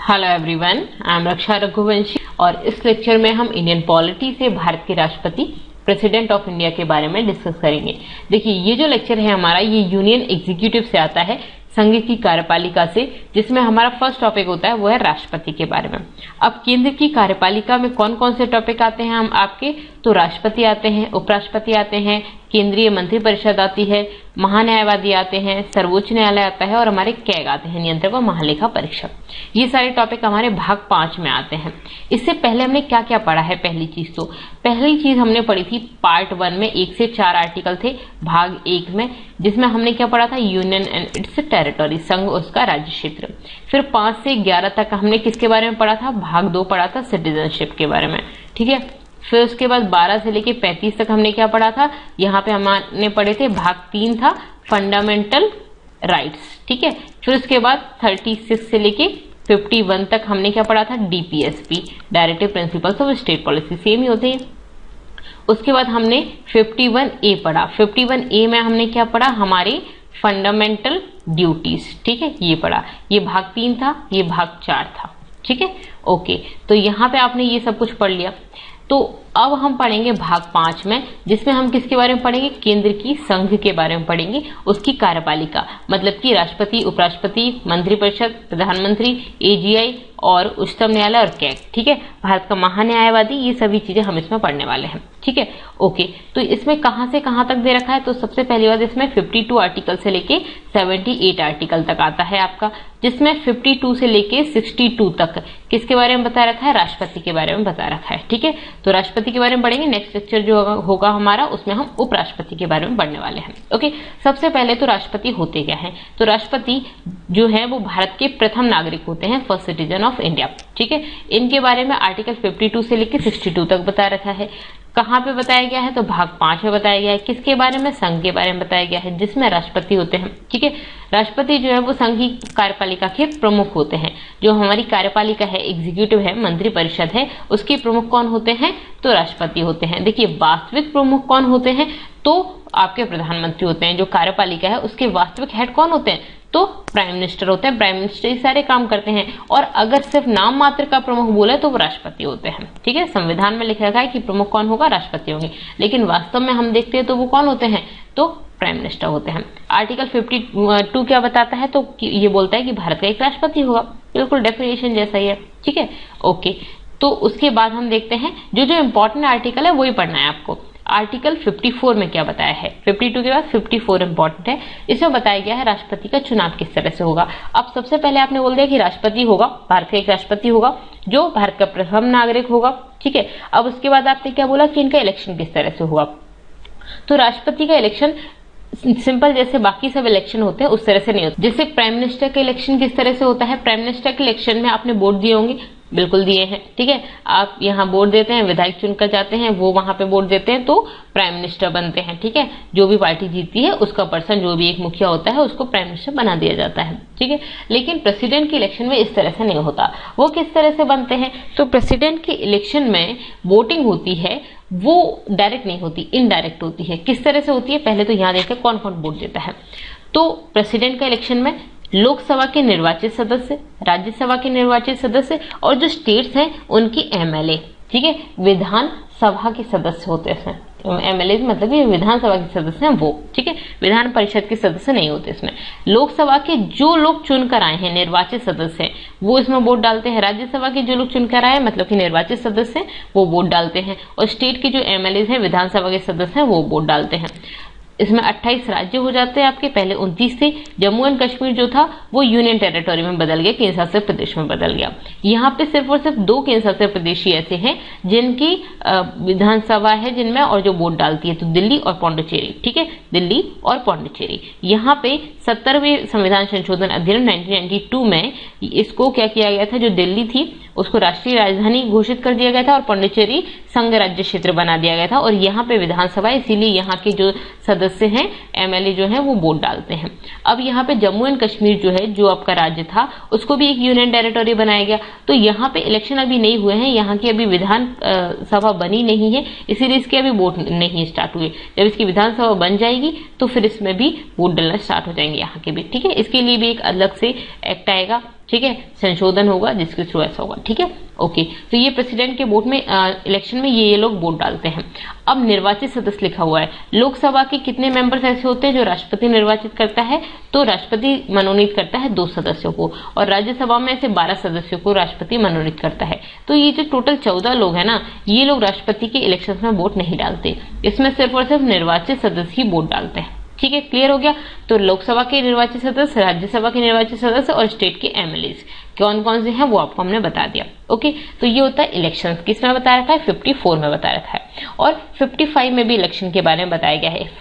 Hello everyone, I am Raksha Raghuvanshi और इस lecture में हम इंडियन पॉलिटी से भारत के राष्ट्रपति प्रेसिडेंट ऑफ इंडिया के बारे में डिस्कस करेंगे। देखिए, ये जो लेक्चर है हमारा, ये यूनियन एग्जीक्यूटिव से आता है, संघ की कार्यपालिका से, जिसमें हमारा फर्स्ट टॉपिक होता है वो है राष्ट्रपति के बारे में। अब केंद्र की कार्यपालिका में कौन कौन से टॉपिक आते हैं हम आपके, तो राष्ट्रपति आते हैं, उपराष्ट्रपति आते हैं, केंद्रीय मंत्रिपरिषद आती है, महान्यायवादी आते हैं, सर्वोच्च न्यायालय आता है और हमारे कैग आते हैं, नियंत्रक व महालेखा परीक्षक। ये सारे टॉपिक हमारे भाग 5 में आते हैं। इससे पहले हमने क्या क्या पढ़ा है? पहली चीज हमने पढ़ी थी पार्ट 1 में 1 से 4 आर्टिकल थे भाग 1 में, जिसमें हमने क्या पढ़ा था? यूनियन एंड इट्स टेरिटरी, संघ उसका राज्य क्षेत्र। फिर 5 से 11 तक हमने किसके बारे में पढ़ा था? भाग 2 पढ़ा था सिटीजनशिप के बारे में, ठीक है। फिर उसके बाद 12 से लेके 35 तक हमने क्या पढ़ा था? यहाँ पे हमने पढ़े थे भाग 3 था फंडामेंटल राइट्स, ठीक है। फिर उसके बाद 36 से लेके 51 तक हमने क्या पढ़ा था? DPSP, directive principles of state policy, same ही होते हैं। उसके बाद हमने 51A पढ़ा। 51A में हमने क्या पढ़ा? हमारे फंडामेंटल ड्यूटीज, ठीक है, ये पढ़ा। ये भाग 3 था, ये भाग 4 था, ठीक है, ओके। तो यहाँ पे आपने ये सब कुछ पढ़ लिया। तो अब हम पढ़ेंगे भाग 5 में, जिसमें हम किसके बारे में पढ़ेंगे? केंद्र की संघ के बारे में पढ़ेंगे, उसकी कार्यपालिका, मतलब कि राष्ट्रपति, उपराष्ट्रपति, मंत्रिपरिषद, प्रधानमंत्री, एजीआई और उच्चतम न्यायालय और कैग, ठीक है, भारत का महान्यायवादी, ये सभी चीजें हम इसमें पढ़ने वाले हैं, ठीक है, ओके। तो इसमें कहां से कहां तक दे रखा है? तो सबसे पहली बात, इसमें 52 आर्टिकल से लेके 78 आर्टिकल तक आता है आपका, जिसमें 52 से लेके 62 तक किसके बारे में बता रखा है? राष्ट्रपति के बारे में बता रखा है, ठीक है। तो राष्ट्रपति के बारे में पढ़ेंगे। नेक्स्ट लेक्चर जो होगा हमारा, उसमें हम उपराष्ट्रपति के बारे में पढ़ने वाले हैं, ओके। सबसे पहले तो राष्ट्रपति होते क्या हैं? तो राष्ट्रपति जो है वो भारत के प्रथम नागरिक होते हैं, फर्स्ट सिटीजन ऑफ इंडिया, ठीक है। इनके बारे में आर्टिकल 52 से लेकर 62 तक बता रखा है। कहाँ पे बताया गया है? तो भाग 5 में बताया गया है। किसके बारे में? संघ के बारे में बताया गया है, जिसमें राष्ट्रपति होते हैं, ठीक है। राष्ट्रपति जो है वो संघ की कार्यपालिका के प्रमुख होते हैं। जो हमारी कार्यपालिका है, एग्जीक्यूटिव है, मंत्रिपरिषद है, उसके प्रमुख कौन होते हैं? तो राष्ट्रपति होते हैं। देखिए, वास्तविक प्रमुख कौन होते हैं? तो आपके प्रधानमंत्री होते हैं। जो कार्यपालिका है उसके वास्तविक हेड कौन होते हैं? तो प्राइम मिनिस्टर होते हैं। प्राइम मिनिस्टर ये सारे काम करते हैं। और अगर सिर्फ नाम मात्र का प्रमुख बोले तो वो राष्ट्रपति होते हैं, ठीक है। संविधान में लिखा है कि प्रमुख कौन होगा? राष्ट्रपति होंगे, लेकिन वास्तव में हम देखते हैं तो वो कौन होते हैं? तो प्राइम मिनिस्टर होते हैं। आर्टिकल 52 क्या बताता है? तो ये बोलता है कि भारत का एक राष्ट्रपति होगा, बिल्कुल डेफिनेशन जैसा ही है, ठीक है, ओके। तो उसके बाद हम देखते हैं जो इंपॉर्टेंट आर्टिकल है वही पढ़ना है आपको। आर्टिकल 54 में क्या बताया है? 52 के बाद 54 इंपॉर्टेंट है। इसमें बताया गया है राष्ट्रपति का चुनाव किस तरह से होगा। अब सबसे पहले आपने बोल दिया कि राष्ट्रपति होगा, भारत का एक राष्ट्रपति होगा जो भारत का प्रथम नागरिक होगा, ठीक है। अब उसके बाद आपने क्या बोला कि इनका इलेक्शन किस तरह से होगा? तो राष्ट्रपति का इलेक्शन सिंपल जैसे बाकी सब इलेक्शन होते हैं उस तरह से नहीं होता। जैसे प्राइम मिनिस्टर का इलेक्शन किस तरह से होता है? प्राइम मिनिस्टर के इलेक्शन में आपने वोट दिए होंगे, बिल्कुल दिए हैं, ठीक है। आप यहाँ वोट देते हैं, विधायक चुनकर जाते हैं, वो वहां पे वोट देते हैं तो प्राइम मिनिस्टर बनते हैं, ठीक है। जो भी पार्टी जीतती है उसका पर्सन, जो भी एक मुखिया होता है, उसको प्राइम मिनिस्टर बना दिया जाता है, ठीक है। लेकिन प्रेसिडेंट के इलेक्शन में इस तरह से नहीं होता। वो किस तरह से बनते हैं? तो प्रेसिडेंट के इलेक्शन में वोटिंग होती है, वो डायरेक्ट नहीं होती, इनडायरेक्ट होती है। किस तरह से होती है? पहले तो यहाँ देखते हैं कौन कौन वोट देता है। तो प्रेसिडेंट का इलेक्शन में लोकसभा के निर्वाचित सदस्य, राज्यसभा के निर्वाचित सदस्य और जो स्टेट्स हैं उनकी एमएलए, ठीक है, विधान सभा के सदस्य होते हैं। एमएलए मतलब ये विधानसभा के सदस्य हैं वो, ठीक है, विधान परिषद के सदस्य नहीं होते इसमें। लोकसभा के जो लोग चुनकर आए हैं, निर्वाचित सदस्य हैं, वो इसमें वोट डालते हैं। राज्यसभा के जो लोग चुनकर आए मतलब कि निर्वाचित सदस्य हैं, वो वोट डालते हैं। और स्टेट के जो एमएलए हैं, विधानसभा के सदस्य हैं, वो वोट डालते हैं। इसमें 28 राज्य हो जाते हैं आपके, पहले 29 थे। जम्मू एंड कश्मीर जो था वो यूनियन टेरिटोरी में बदल गया, केंद्र शासित प्रदेश में बदल गया। यहाँ पे सिर्फ और सिर्फ 2 केंद्र शासित प्रदेश ही ऐसे हैं जिनकी विधानसभा है जिनमें और जो वोट डालती है, तो दिल्ली और पौंडुचेरी, ठीक है, दिल्ली और पौंडुचेरी। यहाँ पे 70वें संविधान संशोधन अधिनियम 1992 में इसको क्या किया गया था? जो दिल्ली थी उसको राष्ट्रीय राजधानी घोषित कर दिया गया था और पौंडुचेरी संघ राज्य क्षेत्र बना दिया गया था। और यहाँ पे विधानसभा, इसीलिए यहाँ के जो सदस्य हैं, एमएलए जो हैं, वो वोट डालते हैं। अब यहाँ पे जम्मू एंड कश्मीर जो है, जो आपका राज्य था, उसको भी एक यूनियन टेरिटोरी बनाया गया। तो यहाँ पे इलेक्शन अभी नहीं हुए हैं, यहाँ की अभी विधान सभा बनी नहीं है, इसीलिए इसके अभी वोट नहीं स्टार्ट हुए। जब इसकी विधानसभा बन जाएगी तो फिर इसमें भी वोट डालना स्टार्ट हो जाएंगे यहाँ के भी, ठीक है। इसके लिए भी एक अलग से एक्ट आएगा, ठीक है, संशोधन होगा जिसके थ्रू ऐसा होगा। ठीक है, ओके। तो ये प्रेसिडेंट के वोट में इलेक्शन में ये लोग वोट डालते हैं। अब निर्वाचित सदस्य लिखा हुआ है, लोकसभा के कितने मेंबर्स ऐसे होते हैं जो राष्ट्रपति निर्वाचित करता है, तो राष्ट्रपति मनोनीत करता है 2 सदस्यों को, और राज्यसभा में ऐसे 12 सदस्यों को राष्ट्रपति मनोनीत करता है। तो ये जो टोटल 14 लोग हैं ना, ये लोग राष्ट्रपति के इलेक्शन में वोट नहीं डालते, इसमें सिर्फ और सिर्फ निर्वाचित सदस्य ही वोट डालते हैं। ठीक है, क्लियर हो गया। तो लोकसभा के निर्वाचित सदस्य, राज्यसभा के निर्वाचित सदस्य और स्टेट के एमएलएस कौन कौन से हैं वो आपको हमने बता दिया। ओके, तो ये होता है इलेक्शन। किसमें बता रखा है? 54 में बता रखा है। और 55 में भी इलेक्शन के बारे में बताया गया है।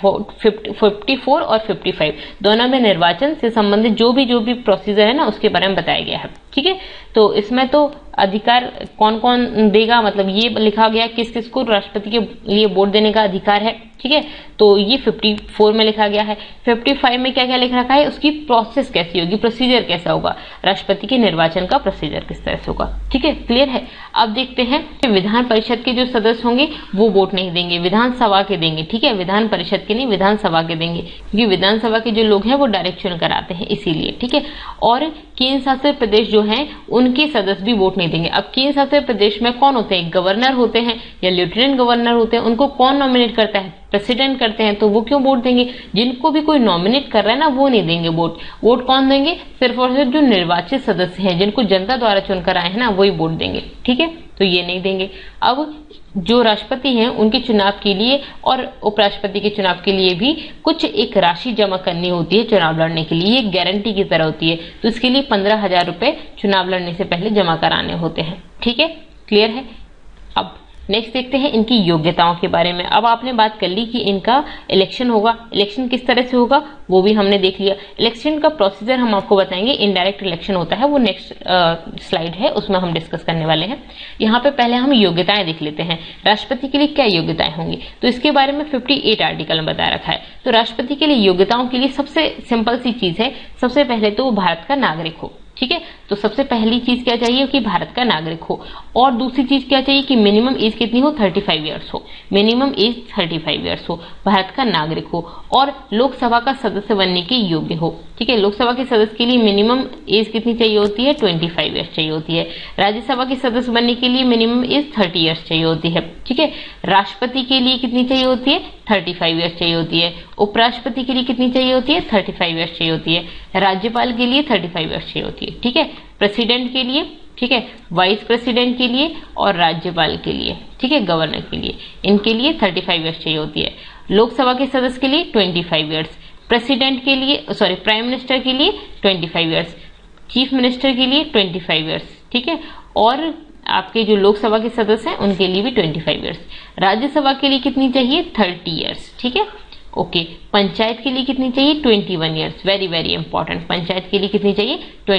54 और 55 दोनों में निर्वाचन से संबंधित जो भी प्रोसीजर है ना, उसके बारे में बताया गया है। ठीक है, तो इसमें तो अधिकार कौन कौन देगा, मतलब ये लिखा गया किस किस को राष्ट्रपति के लिए वोट देने का अधिकार है। ठीक है, तो ये 54 में लिखा गया है। 55 में क्या क्या लिख रखा है, उसकी प्रोसेस कैसी होगी, प्रोसीजर कैसा होगा, राष्ट्रपति के निर्वाचन का प्रोसीजर किस तरह से होगा। ठीक है, क्लियर है। अब देखते हैं विधान परिषद के जो सदस्य होंगे वो वोट नहीं देंगे, विधानसभा के देंगे। ठीक है, विधान परिषद के नहीं, विधानसभा के देंगे, क्योंकि विधानसभा के जो लोग हैं वो डायरेक्ट चुन कर आते हैं, इसीलिए। ठीक है, और केंद्र शासित प्रदेश जो हैं उनके सदस्य भी वोट नहीं देंगे। अब केंद्र शासित प्रदेश में कौन होते हैं? गवर्नर होते हैं या लेफ्टिनेंट गवर्नर होते हैं। उनको कौन नॉमिनेट करता है? प्रेसिडेंट करते हैं। तो वो क्यों वोट देंगे? जिनको भी कोई नॉमिनेट कर रहा है ना, वो नहीं देंगे वोट। वोट कौन देंगे? सिर्फ और सिर्फ जो निर्वाचित सदस्य हैं, जिनको जनता द्वारा चुनकर आए हैं ना, वही वोट देंगे। ठीक है, तो ये नहीं देंगे। अब जो राष्ट्रपति हैं उनके चुनाव के लिए और उपराष्ट्रपति के चुनाव के लिए भी कुछ एक राशि जमा करनी होती है चुनाव लड़ने के लिए, एक गारंटी की तरह होती है। तो इसके लिए 15,000 रुपए चुनाव लड़ने से पहले जमा कराने होते हैं। ठीक है, क्लियर है। अब नेक्स्ट देखते हैं इनकी योग्यताओं के बारे में। अब आपने बात कर ली कि इनका इलेक्शन होगा, इलेक्शन किस तरह से होगा वो भी हमने देख लिया। इलेक्शन का प्रोसीजर हम आपको बताएंगे, इनडायरेक्ट इलेक्शन होता है, वो नेक्स्ट स्लाइड है, उसमें हम डिस्कस करने वाले हैं। यहाँ पे पहले हम योग्यताएं देख लेते हैं, राष्ट्रपति के लिए क्या योग्यताएं होंगी। तो इसके बारे में 58 आर्टिकल में बता रखा है। तो राष्ट्रपति के लिए योग्यताओं के लिए सबसे सिंपल सी चीज है, सबसे पहले तो वो भारत का नागरिक हो। ठीक है, तो सबसे पहली चीज क्या चाहिए कि भारत का नागरिक हो, और दूसरी चीज क्या चाहिए कि मिनिमम एज कितनी हो, 35 ईयर्स हो, मिनिमम एज 35 ईयर्स हो, भारत का नागरिक हो, और लोकसभा का सदस्य बनने के योग्य हो। ठीक है, लोकसभा के सदस्य के लिए मिनिमम एज कितनी चाहिए होती है, 25 ईयर्स चाहिए होती है। राज्यसभा के सदस्य बनने के लिए मिनिमम एज 30 ईयर्स चाहिए होती है। ठीक है, राष्ट्रपति के लिए कितनी चाहिए होती है, 35 ईयर्स चाहिए होती है। उपराष्ट्रपति के लिए कितनी चाहिए होती है, 35 ईयर्स चाहिए होती है। राज्यपाल के लिए 35 ईयर्स चाहिए होती है। ठीक है, प्रेसिडेंट के लिए, ठीक है, वाइस प्रेसिडेंट के लिए और राज्यपाल के लिए, ठीक है, गवर्नर के लिए, इनके लिए 35 ईयर्स चाहिए होती है। लोकसभा के सदस्य के लिए 25 ईयर्स, प्रेसिडेंट के लिए प्राइम मिनिस्टर के लिए 25 ईयर्स, चीफ मिनिस्टर के लिए 25 ईयर्स। ठीक है, और आपके जो लोकसभा के सदस्य हैं उनके लिए भी 25 ईयर्स। राज्यसभा के लिए कितनी चाहिए, 30 ईयर्स। ठीक है, ओके। पंचायत के लिए कितनी चाहिए, 21 years. Very very important, panchayat के लिए कितनी चाहिए,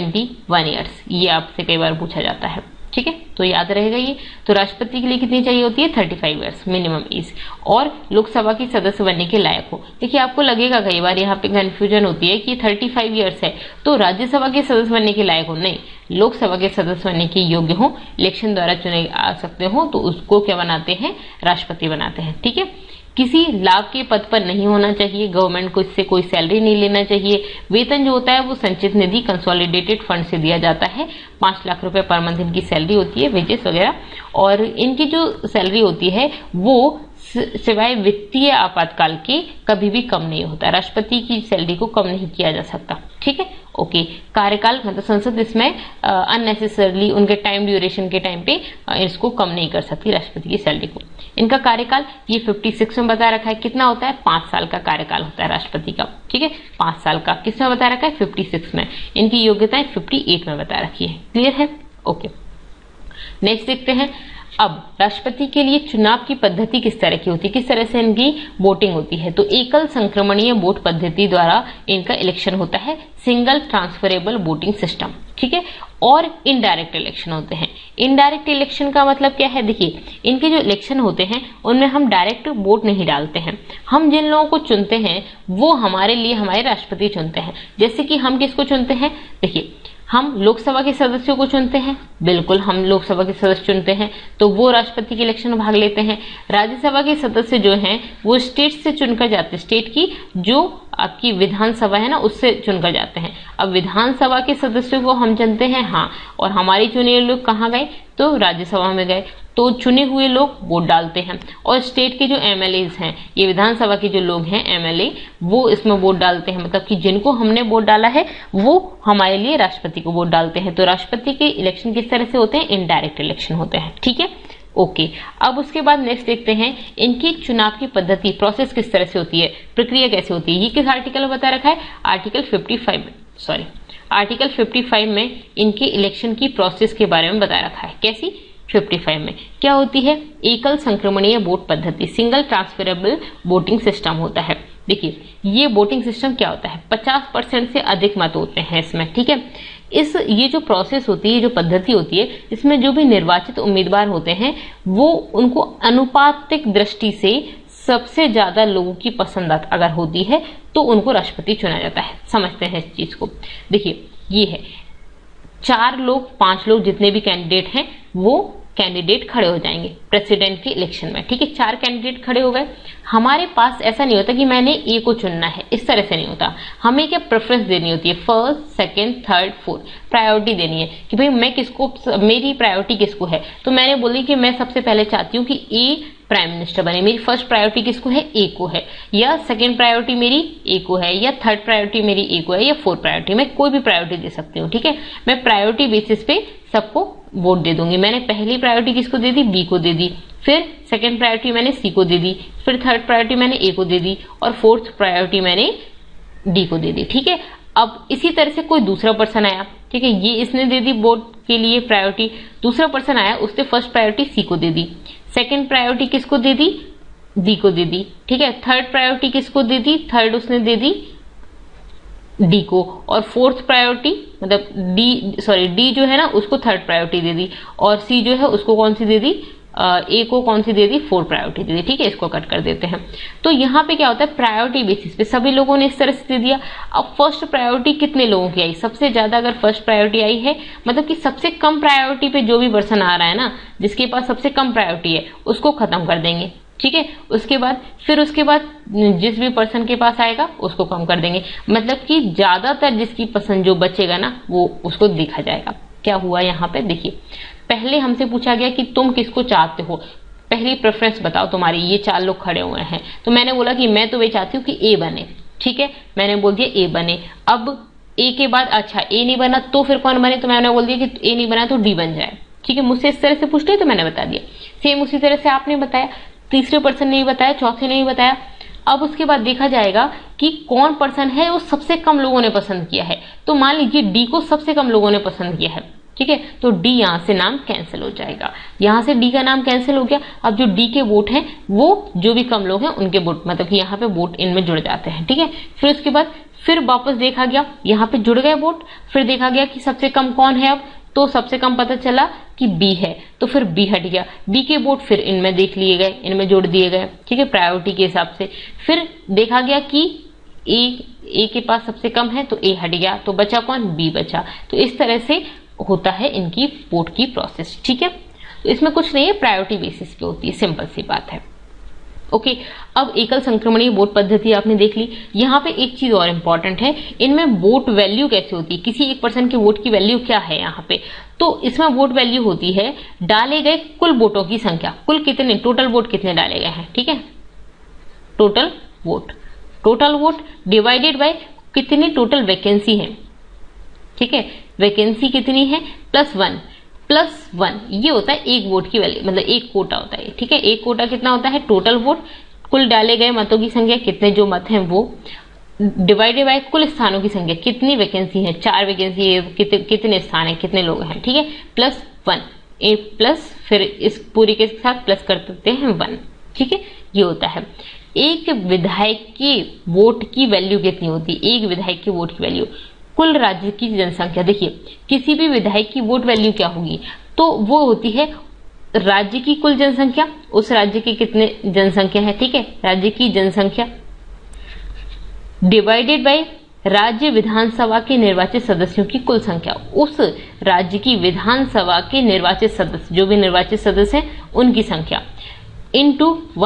21 ईयर्स। ये आपसे कई बार पूछा जाता है। ठीक है, तो याद रहेगा ये। तो राष्ट्रपति के लिए कितनी चाहिए होती है, 35 ईयर्स मिनिमम एज, और लोकसभा की सदस्य बनने के लायक हो। देखिए, आपको लगेगा कई बार यहाँ पे कंफ्यूजन होती है कि 35 ईयर्स है तो राज्यसभा के सदस्य बनने के लायक हो। नहीं, लोकसभा के सदस्य बनने के योग्य हो, इलेक्शन द्वारा चुने आ सकते हो, तो उसको क्या बनाते हैं, राष्ट्रपति बनाते हैं। ठीक है, किसी लाभ के पद पर नहीं होना चाहिए, गवर्नमेंट को इससे कोई सैलरी नहीं लेना चाहिए। वेतन जो होता है वो संचित निधि कंसोलिडेटेड फंड से दिया जाता है। 5 लाख रुपए पर मंथ इनकी सैलरी होती है, वेजेस वगैरह, और इनकी जो सैलरी होती है वो सिवाय वित्तीय आपातकाल के कभी भी कम नहीं होता। राष्ट्रपति की सैलरी को कम नहीं किया जा सकता। ठीक है, ओके। कार्यकाल मतलब संसद इसमें अननेसेसरली उनके टाइम ड्यूरेशन के टाइम पे इसको कम नहीं कर सकती, राष्ट्रपति की सैलरी को। इनका कार्यकाल ये 56 में बता रखा है। कितना होता है, 5 साल का कार्यकाल होता है राष्ट्रपति का। ठीक है, 5 साल का। किसमें बता रखा है, 56 में। इनकी योग्यताएं 58 में बता रखी है। क्लियर है, ओके। नेक्स्ट देखते हैं। अब राष्ट्रपति के लिए चुनाव की पद्धति किस तरह की होती है, किस तरह से इनकी वोटिंग होती है। तो एकल संक्रमणीय वोट पद्धति द्वारा इनका इलेक्शन होता है, सिंगल ट्रांसफरेबल वोटिंग सिस्टम। ठीक है, और इनडायरेक्ट इलेक्शन होते हैं। इनडायरेक्ट इलेक्शन का मतलब क्या है, देखिए, इनके जो इलेक्शन होते हैं उनमें हम डायरेक्ट वोट नहीं डालते हैं। हम जिन लोगों को चुनते हैं वो हमारे लिए हमारे राष्ट्रपति चुनते हैं। जैसे कि हम किसको चुनते हैं, देखिए, हम लोकसभा के सदस्यों को चुनते हैं, बिल्कुल हम लोकसभा के सदस्य चुनते हैं तो वो राष्ट्रपति के इलेक्शन में भाग लेते हैं। राज्यसभा के सदस्य जो हैं वो स्टेट से चुनकर जाते हैं, स्टेट की जो आपकी विधानसभा है ना उससे चुनकर जाते हैं। अब विधानसभा के सदस्यों को हम चुनते हैं, हाँ, और हमारे चुने लोग कहाँ गए, तो राज्यसभा में गए, तो चुने हुए लोग वोट डालते हैं। और स्टेट के जो एमएलएज हैं, ये विधानसभा के जो लोग हैं एमएलए, वो इसमें वोट डालते हैं, मतलब कि जिनको हमने वोट डाला है वो हमारे लिए राष्ट्रपति को वोट डालते हैं। तो राष्ट्रपति के इलेक्शन किस तरह से होते हैं, इनडायरेक्ट इलेक्शन होते हैं, ठीक है, ओके। अब उसके बाद नेक्स्ट देखते हैं इनकी चुनाव की पद्धति, प्रोसेस किस तरह से होती है, प्रक्रिया कैसे होती है। ये किस आर्टिकल में बता रखा है, आर्टिकल 55 में इनके इलेक्शन की प्रोसेस के बारे में बता रखा है। कैसी, 55 में क्या होती है, एकल संक्रमणीय वोट पद्धति, सिंगल ट्रांसफरेबल वोटिंग सिस्टम होता है। देखिए ये वोटिंग सिस्टम क्या होता है, 50% से अधिक मत होते हैं इसमें, ठीक है। ये जो प्रोसेस होती है, जो पद्धति होती है, इसमें जो भी निर्वाचित उम्मीदवार होते हैं वो उनको अनुपातिक दृष्टि से सबसे ज्यादा लोगों की पसंद अगर होती है तो उनको राष्ट्रपति चुना जाता है। समझते हैं इस चीज को। देखिए ये है 4 लोग 5 लोग जितने भी कैंडिडेट हैं वो कैंडिडेट खड़े हो जाएंगे प्रेसिडेंट के इलेक्शन में, ठीक है। 4 कैंडिडेट खड़े हो गए। हमारे पास ऐसा नहीं होता कि मैंने ए को चुनना है, इस तरह से नहीं होता। हमें क्या प्रेफरेंस देनी होती है, first, second, third, fourth, priority देनी है कि भाई मैं किसको, मेरी प्रायोरिटी किसको है। तो मैंने बोली कि मैं सबसे पहले चाहती हूँ कि ए प्राइम मिनिस्टर बने, मेरी फर्स्ट प्रायोरिटी किसको है, ए को है, या सेकंड प्रायोरिटी मेरी ए को है, या थर्ड प्रायोरिटी मेरी ए को है, या फोर्थ प्रायोरिटी, मैं कोई भी प्रायोरिटी दे सकती हूँ, ठीक है। मैं प्रायोरिटी बेसिस पे सबको वोट दे दूंगी। मैंने पहली प्रायोरिटी किसको दे दी, बी को दे दी, फिर सेकंड प्रायोरिटी मैंने सी को दे दी, फिर थर्ड प्रायोरिटी मैंने ए को दे दी, और फोर्थ प्रायोरिटी मैंने डी को दे दी, ठीक है। अब इसी तरह से कोई दूसरा पर्सन आया, ठीक है, ये इसने दे दी वोट के लिए प्रायोरिटी, दूसरा पर्सन आया उसने फर्स्ट प्रायोरिटी सी को दे दी, सेकंड प्रायोरिटी किसको दे दी, डी को दे दी, ठीक है। थर्ड प्रायोरिटी किसको दे दी, थर्ड उसने दे दी डी को, और फोर्थ प्रायोरिटी मतलब डी जो है ना उसको थर्ड प्रायोरिटी दे दी, और सी जो है उसको कौन सी दे दी, ए को कौन सी दे दी, फोर्थ प्रायोरिटी दे दी, ठीक है। इसको कट कर देते हैं। तो यहाँ पे क्या होता है, प्रायोरिटी बेसिस पे सभी लोगों ने इस तरह से दे दिया। अब फर्स्ट प्रायोरिटी कितने लोगों की आई, सबसे ज्यादा अगर फर्स्ट प्रायोरिटी आई है, मतलब कि सबसे कम प्रायोरिटी पे जो भी पर्सन आ रहा है ना, जिसके पास सबसे कम प्रायोरिटी है उसको खत्म कर देंगे, ठीक है। उसके बाद जिस भी पर्सन के पास आएगा उसको कम कर देंगे, मतलब कि ज्यादातर जिसकी पसंद जो बचेगा ना वो उसको देखा जाएगा। क्या हुआ यहाँ पे, देखिए पहले हमसे पूछा गया कि तुम किसको चाहते हो, पहली प्रेफरेंस बताओ तुम्हारी। ये 4 लोग खड़े हुए हैं तो मैंने बोला कि मैं तो ये चाहती हूँ कि ए बने, ठीक है, मैंने बोल दिया ए बने। अब ए के बाद अच्छा ए नहीं बना तो फिर कौन बने, तो मैंने बोल दिया कि ए नहीं बना तो डी बन जाए, ठीक है। मुझसे इस तरह से पूछते तो मैंने बता दिया। सेम उसी तरह से आपने बताया, तीसरे पर्सन ने भी बताया, चौथे ने भी बताया। अब उसके बाद देखा जाएगा कि कौन पर्सन है वो सबसे कम लोगों ने पसंद किया है। तो मान लीजिए डी को सबसे कम लोगों ने पसंद किया है, ठीक है, तो डी यहां से नाम कैंसिल हो जाएगा, यहां से डी का नाम कैंसिल हो गया। अब जो डी के वोट हैं वो जो भी कम लोग हैं उनके वोट, मतलब कि यहाँ पे वोट इनमें जुड़ जाते हैं, ठीक है। फिर उसके बाद फिर वापस देखा गया, यहाँ पे जुड़ गए वोट, फिर देखा गया कि सबसे कम कौन है। अब तो सबसे कम पता चला कि बी है, तो फिर बी हट गया, बी के वोट फिर इनमें देख लिए गए, इनमें जोड़ दिए गए, ठीक है, प्रायोरिटी के हिसाब से। फिर देखा गया कि ए के पास सबसे कम है तो ए हट गया, तो बचा कौन, बी बचा। तो इस तरह से होता है इनकी वोट की प्रोसेस, ठीक है। तो इसमें कुछ नहीं है, प्रायोरिटी बेसिस पे होती है, सिंपल सी बात है, ओके। अब एकल संक्रमणीय वोट पद्धति आपने देख ली। यहाँ पे एक चीज और इम्पोर्टेंट है, इनमें वोट वैल्यू कैसे होती है, किसी एक पर्सन के वोट की वैल्यू क्या है यहाँ पे। तो इसमें वोट वैल्यू होती है डाले गए कुल वोटों की संख्या, कुल कितने टोटल वोट कितने डाले गए हैं, ठीक है, टोटल वोट डिवाइडेड बाय कितनी टोटल वैकेंसी है, ठीक है, वैकेंसी कितनी है प्लस 1 ये होता है एक वोट की वैल्यू, मतलब एक कोटा होता है, ठीक है। एक कोटा कितना होता है, टोटल वोट, कुल डाले गए मतों की संख्या, कितने जो मत हैं वो, डिवाइडेड बाय कुल स्थानों की संख्या, कितनी वैकेंसी है, 4 वैकेंसी है, कितने स्थान है, कितने लोग हैं, ठीक है, प्लस 1 प्लस फिर इस पूरी के साथ प्लस कर देते हैं 1, ठीक है। ये होता है एक विधायक के वोट की वैल्यू कितनी होती है, एक विधायक के वोट की वैल्यू कुल राज्य की जनसंख्या। देखिए किसी भी विधायक की वोट वैल्यू क्या होगी, तो वो होती है राज्य की कुल जनसंख्या, उस राज्य की कितने जनसंख्या है, ठीक है, राज्य की जनसंख्या डिवाइडेड बाय राज्य विधानसभा के निर्वाचित सदस्यों की कुल संख्या, उस राज्य की विधानसभा के निर्वाचित सदस्य, जो भी निर्वाचित सदस्य हैं उनकी संख्या, इनटू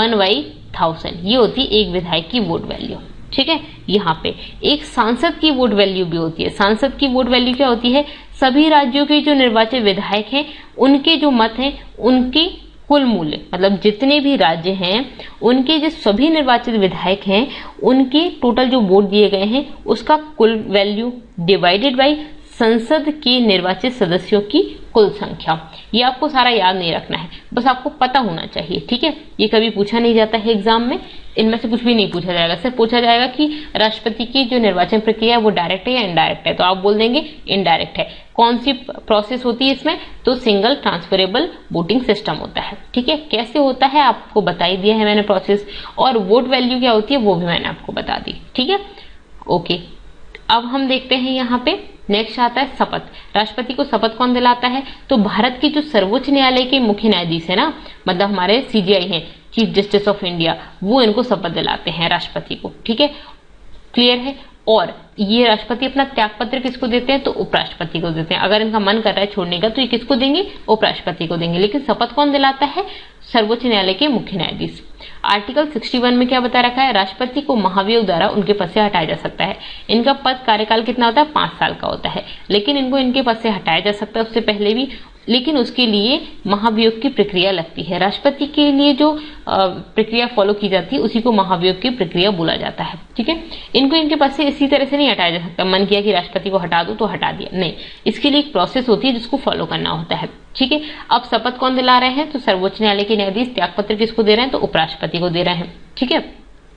1/1000, ये होती है एक विधायक की वोट वैल्यू। ठीक है, यहाँ पे एक सांसद की वोट वैल्यू भी होती है। सांसद की वोट वैल्यू क्या होती है? सभी राज्यों के जो निर्वाचित विधायक हैं उनके जो मत हैं उनके कुल मूल्य, मतलब जितने भी राज्य हैं उनके जो सभी निर्वाचित विधायक हैं उनके टोटल जो वोट दिए गए हैं उसका कुल वैल्यू डिवाइडेड बाय संसद के निर्वाचित सदस्यों की कुल संख्या। ये आपको सारा याद नहीं रखना है, बस आपको पता होना चाहिए। ठीक है, ये कभी पूछा नहीं जाता है एग्जाम में, इनमें से कुछ भी नहीं पूछा जाएगा। सिर्फ पूछा जाएगा कि राष्ट्रपति की जो निर्वाचन प्रक्रिया है वो डायरेक्ट है या इनडायरेक्ट है, तो आप बोल देंगे इनडायरेक्ट है। कौन सी प्रोसेस होती है इसमें? तो सिंगल ट्रांसफरेबल वोटिंग सिस्टम होता है। ठीक है, कैसे होता है आपको बता ही दिया है मैंने प्रोसेस, और वोट वैल्यू क्या होती है वो भी मैंने आपको बता दी। ठीक है, ओके। अब हम देखते हैं यहाँ पे नेक्स्ट आता है शपथ। राष्ट्रपति को शपथ कौन दिलाता है? तो भारत की जो सर्वोच्च न्यायालय के मुख्य न्यायाधीश है ना, मतलब हमारे सीजीआई हैं, चीफ जस्टिस ऑफ इंडिया, वो इनको शपथ दिलाते हैं राष्ट्रपति को। ठीक है, क्लियर है। और ये राष्ट्रपति अपना त्याग पत्र किसको देते हैं? तो उपराष्ट्रपति को देते हैं। अगर इनका मन कर रहा है छोड़ने का तो ये किसको देंगे? उपराष्ट्रपति को देंगे। लेकिन शपथ कौन दिलाता है? सर्वोच्च न्यायालय के मुख्य न्यायाधीश। आर्टिकल 61 में क्या बता रखा है? राष्ट्रपति को महाभियोग द्वारा उनके पद से हटाया जा सकता है। इनका पद कार्यकाल कितना होता है? 5 साल का होता है, लेकिन इनको इनके पद से हटाया जा सकता है उससे पहले भी, लेकिन उसके लिए महाभियोग की प्रक्रिया लगती है। राष्ट्रपति के लिए जो प्रक्रिया फॉलो की जाती है उसी को महाभियोग की प्रक्रिया बोला जाता है। ठीक है, इनको इनके पद से इसी तरह से नहीं हटाया जा सकता, मन किया कि राष्ट्रपति को हटा दो तो हटा दिया, नहीं, इसके लिए एक प्रोसेस होती है जिसको फॉलो करना होता है। ठीक है, अब शपथ कौन दिला रहे हैं? तो सर्वोच्च न्यायालय के न्यायाधीश। त्याग पत्र किसको दे रहे हैं? तो उपराष्ट्रपति को दे रहे हैं। ठीक है,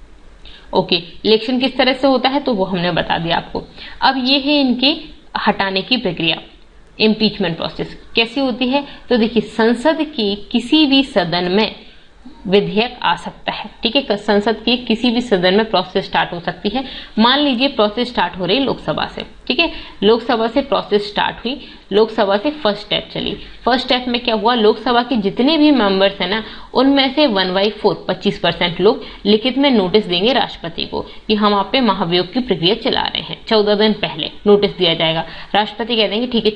ओके। इलेक्शन किस तरह से होता है तो वो हमने बता दिया आपको। अब ये है इनके हटाने की प्रक्रिया, इम्पीचमेंट प्रोसेस कैसी होती है? तो देखिए, संसद के किसी भी सदन में विधेयक आ सकता है। ठीक है, संसद के किसी भी सदन में प्रोसेस स्टार्ट हो सकती है। मान लीजिए प्रोसेस स्टार्ट हो रही लोकसभा से। ठीक है, लोकसभा से प्रोसेस स्टार्ट हुई, लोकसभा से फर्स्ट स्टेप चली। फर्स्ट स्टेप में क्या हुआ? लोकसभा के जितने भी मेंबर्स हैं ना उनमें से 1/4 25% लोग लिखित में नोटिस देंगे राष्ट्रपति को कि हम आप पे महाभियोग की प्रक्रिया चला रहे हैं। 14 दिन पहले नोटिस दिया जाएगा। राष्ट्रपति कह देंगे ठीक है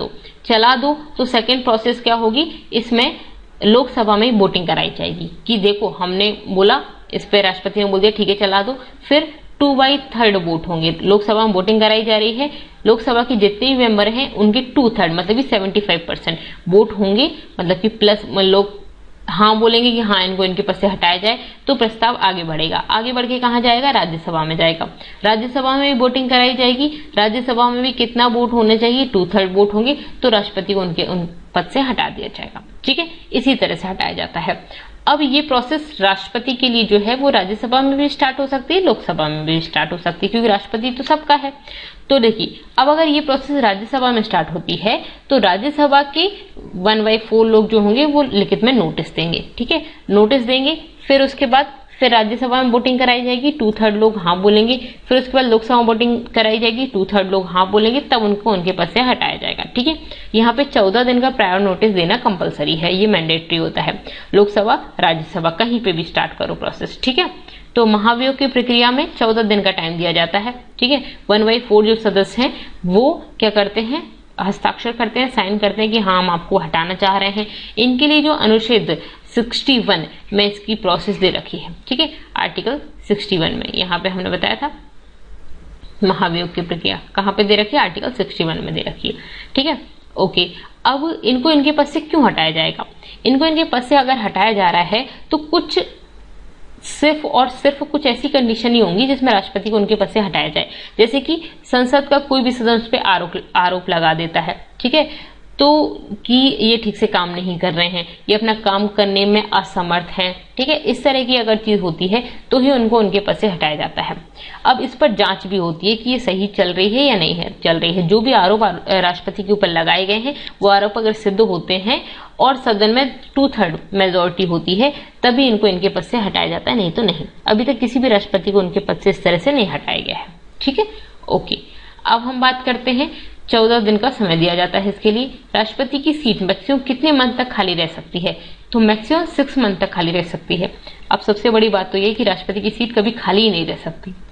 चला दो। तो सेकेंड प्रोसेस क्या होगी? इसमें लोकसभा में वोटिंग कराई जाएगी कि देखो हमने बोला, इस पे राष्ट्रपति ने बोल दिया ठीक है चला दो। फिर 2/3 वोट होंगे। लोकसभा में वोटिंग कराई जा रही है, लोकसभा के जितने भी मेंबर हैं उनके 2/3 मतलब कि 75% वोट होंगे, मतलब कि प्लस लोग हाँ बोलेंगे कि हाँ इनको इनके पद से हटाया जाए, तो प्रस्ताव आगे बढ़ेगा। आगे बढ़ के कहाँ जाएगा? राज्यसभा में जाएगा। राज्यसभा में भी वोटिंग कराई जाएगी। राज्यसभा में भी कितना वोट होने चाहिए? 2/3 वोट होंगे, तो राष्ट्रपति को उनके उन पद से हटा दिया जाएगा। ठीक है, इसी तरह से हटाया जाता है। अब ये प्रोसेस राष्ट्रपति के लिए जो है वो राज्यसभा में भी स्टार्ट हो सकती है, लोकसभा में भी स्टार्ट हो सकती है, क्योंकि राष्ट्रपति तो सबका है। तो देखिए, अब अगर ये प्रोसेस राज्यसभा में स्टार्ट होती है तो राज्यसभा के 1/4 लोग जो होंगे वो लिखित में नोटिस देंगे। ठीक है, नोटिस देंगे। फिर उसके बाद फिर राज्यसभा में वोटिंग कराई जाएगी, 2/3 लोग हाँ बोलेंगे। फिर उसके बाद लोकसभा में वोटिंग कराई जाएगी, 2/3 लोग हाँ बोलेंगे, तब उनको उनके पद से हटाया जाएगा। ठीक है, यहाँ पे 14 दिन का प्रायर नोटिस देना कंपलसरी है, ये मैंडेटरी होता है। लोकसभा राज्यसभा कहीं पे भी स्टार्ट करो प्रोसेस। ठीक है, तो महाभियोग की प्रक्रिया में 14 दिन का टाइम दिया जाता है। ठीक है, 1/4 जो सदस्य हैं वो क्या करते हैं? हस्ताक्षर करते हैं, साइन करते हैं कि हाँ हम आपको हटाना चाह रहे हैं। इनके लिए जो अनुच्छेद 61 में इसकी प्रोसेस दे रखी है। ठीक है, आर्टिकल 61 में यहाँ पे हमने बताया था महाभियोग की प्रक्रिया कहाँ पे दे रखी है? आर्टिकल 61 में दे रखी है। ठीक है, ओके। अब इनको इनके पद से क्यों हटाया जाएगा? इनको इनके पद से अगर हटाया जा रहा है तो कुछ सिर्फ और सिर्फ कुछ ऐसी कंडीशन ही होंगी जिसमें राष्ट्रपति को उनके पद से हटाया जाए। जैसे कि संसद का कोई भी सदस्य उस पर आरोप लगा देता है। ठीक है, तो कि ये ठीक से काम नहीं कर रहे हैं, ये अपना काम करने में असमर्थ हैं। ठीक है, इस तरह की अगर चीज होती है तो ही उनको उनके पद से हटाया जाता है। अब इस पर जांच भी होती है कि ये सही चल रही है या नहीं है चल रही है। जो भी आरोप राष्ट्रपति के ऊपर लगाए गए हैं वो आरोप अगर सिद्ध होते हैं और सदन में 2/3 मेजोरिटी होती है तभी इनको इनके पद से हटाया जाता है, नहीं तो नहीं। अभी तक किसी भी राष्ट्रपति को उनके पद से इस तरह से नहीं हटाया गया है। ठीक है, ओके। अब हम बात करते हैं 14 दिन का समय दिया जाता है इसके लिए। राष्ट्रपति की सीट मैक्सिमम कितने मंथ तक खाली रह सकती है? तो मैक्सिमम 6 मंथ तक खाली रह सकती है। अब सबसे बड़ी बात तो ये कि राष्ट्रपति की सीट कभी खाली ही नहीं रह सकती।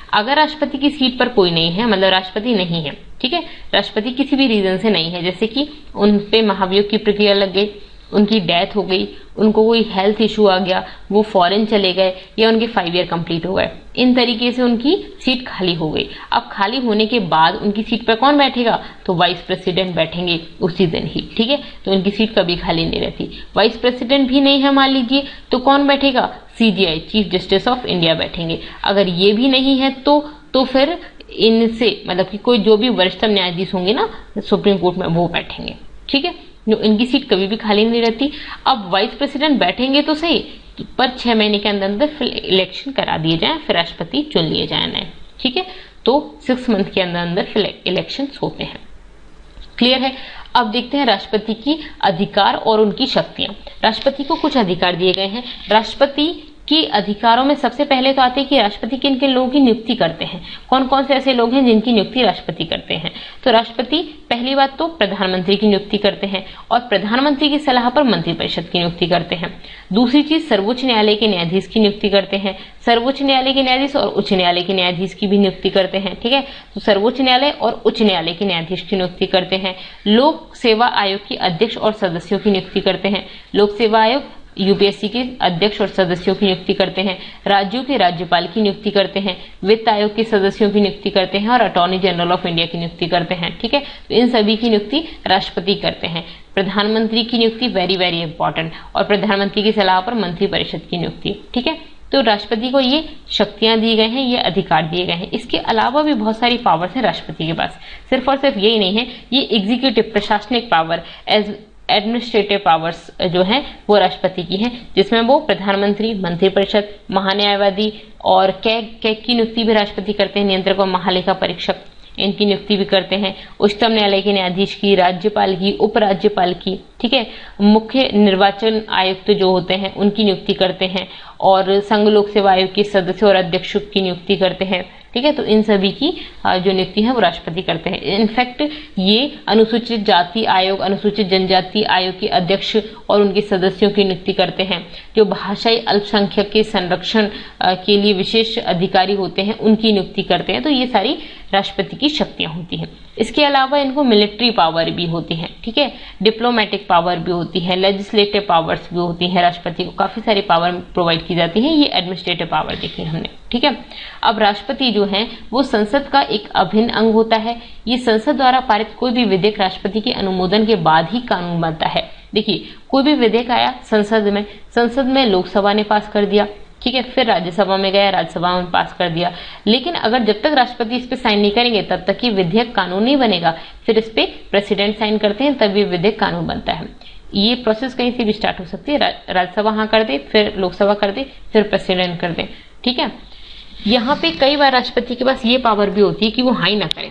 अगर राष्ट्रपति की सीट पर कोई नहीं है, मतलब राष्ट्रपति नहीं है, ठीक है, राष्ट्रपति किसी भी रीजन से नहीं है, जैसे कि उन पे महाभियोग की प्रक्रिया लग गई, उनकी डेथ हो गई, उनको कोई हेल्थ इशू आ गया, वो फॉरेन चले गए, या उनके 5 ईयर कंप्लीट हो गए, इन तरीके से उनकी सीट खाली हो गई। अब खाली होने के बाद उनकी सीट पर कौन बैठेगा? तो वाइस प्रेसिडेंट बैठेंगे उसी दिन ही, ठीक है। तो उनकी सीट कभी खाली नहीं रहती। वाइस प्रेसिडेंट भी नहीं है मान लीजिए, तो कौन बैठेगा? CJI, chief justice of India बैठेंगे। अगर ये भी नहीं है तो फिर इनसे मतलब कि कोई जो भी वरिष्ठतम न्यायाधीश होंगे ना सुप्रीम कोर्ट में, वो बैठेंगे, ठीक है। जो इनकी सीट कभी भी खाली नहीं रहती। अब वाइस प्रेसिडेंट बैठेंगे तो सही, पर 6 महीने के अंदर अंदर फिर इलेक्शन करा दिए जाए, फिर राष्ट्रपति चुन लिए जाए नए, ठीक है। तो 6 मंथ के अंदर अंदर फिर इलेक्शन होते हैं। क्लियर है। अब देखते हैं राष्ट्रपति की अधिकार और उनकी शक्तियां। राष्ट्रपति को कुछ अधिकार दिए गए हैं। राष्ट्रपति कि अधिकारों में सबसे पहले तो आते हैं कि राष्ट्रपति किन किन लोगों की नियुक्ति करते हैं, कौन कौन से ऐसे लोग हैं जिनकी नियुक्ति राष्ट्रपति करते हैं। तो राष्ट्रपति पहली बात तो प्रधानमंत्री की नियुक्ति करते हैं और प्रधानमंत्री की सलाह पर मंत्रिपरिषद की नियुक्ति करते हैं। दूसरी चीज, सर्वोच्च न्यायालय के न्यायाधीश की नियुक्ति करते हैं। सर्वोच्च न्यायालय के न्यायाधीश और उच्च न्यायालय के न्यायाधीश की भी नियुक्ति करते हैं, ठीक है। तो सर्वोच्च न्यायालय और उच्च न्यायालय के न्यायाधीश की नियुक्ति करते हैं। लोक सेवा आयोग की अध्यक्ष और सदस्यों की नियुक्ति करते हैं। लोक सेवा आयोग UPSC के अध्यक्ष और सदस्यों की नियुक्ति करते हैं। राज्यों के राज्यपाल की नियुक्ति करते हैं। वित्त आयोग के सदस्यों की नियुक्ति करते हैं और अटॉर्नी जनरल ऑफ इंडिया की नियुक्ति करते हैं, ठीक है। तो इन सभी की नियुक्ति राष्ट्रपति करते हैं। प्रधानमंत्री की नियुक्ति वेरी वेरी इंपॉर्टेंट, और प्रधानमंत्री की सलाह पर मंत्रिपरिषद की नियुक्ति, ठीक है। तो राष्ट्रपति को ये शक्तियां दी गई हैं, ये अधिकार दिए गए हैं। इसके अलावा भी बहुत सारी पावर्स हैं राष्ट्रपति के पास, सिर्फ और सिर्फ यही नहीं है। ये एग्जीक्यूटिव प्रशासनिक पावर एज एडमिनिस्ट्रेटिव पावर्स जो हैं वो राष्ट्रपति की हैं, जिसमें वो प्रधानमंत्री, मंत्रिपरिषद, महान्यायवादी और कैग की नियुक्ति भी राष्ट्रपति करते हैं। नियंत्रक और महालेखा परीक्षक, इनकी नियुक्ति भी करते हैं। उच्चतम न्यायालय के न्यायाधीश की, राज्यपाल की, उपराज्यपाल की, ठीक है। मुख्य निर्वाचन आयुक्त जो होते हैं उनकी नियुक्ति करते हैं, और संघ लोक सेवा आयोग के सदस्य और अध्यक्षों की नियुक्ति करते हैं, ठीक है। तो इन सभी की जो नियुक्ति है वो राष्ट्रपति करते हैं। इनफैक्ट ये अनुसूचित जाति आयोग, अनुसूचित जनजाति आयोग के अध्यक्ष और उनके सदस्यों की नियुक्ति करते हैं। जो भाषाई अल्पसंख्यक के संरक्षण के लिए विशेष अधिकारी होते हैं उनकी नियुक्ति करते हैं। तो ये सारी राष्ट्रपति की शक्तियां होती हैं। इसके अलावा इनको मिलिट्री पावर भी होती है, ठीक है। डिप्लोमेटिक पावर भी होती है, लेजिस्लेटिव पावर्स भी होती है। राष्ट्रपति को काफी सारी पावर प्रोवाइड की जाती है। ये एडमिनिस्ट्रेटिव पावर देखी हमने, ठीक है। अब राष्ट्रपति जो है वो संसद का एक अभिन्न अंग होता है। ये संसद द्वारा पारित कोई भी विधेयक राष्ट्रपति के अनुमोदन के बाद ही कानून बनता है। देखिए, कोई भी विधेयक आया संसद में लोकसभा ने पास कर दिया, ठीक है, फिर राज्यसभा में गया, राज्यसभा में पास कर दिया। लेकिन अगर जब तक राष्ट्रपति इस पे साइन नहीं करेंगे तब तक ये विधेयक कानून नहीं बनेगा। फिर इस पे प्रेसिडेंट साइन करते हैं, तब ये विधेयक कानून बनता है। ये प्रोसेस कहीं से भी स्टार्ट हो सकती है। राज्यसभा हाँ कर दे, फिर लोकसभा कर दे, फिर प्रेसिडेंट कर दे, ठीक है। यहाँ पे कई बार राष्ट्रपति के पास ये पावर भी होती है कि वो हाई ना करें।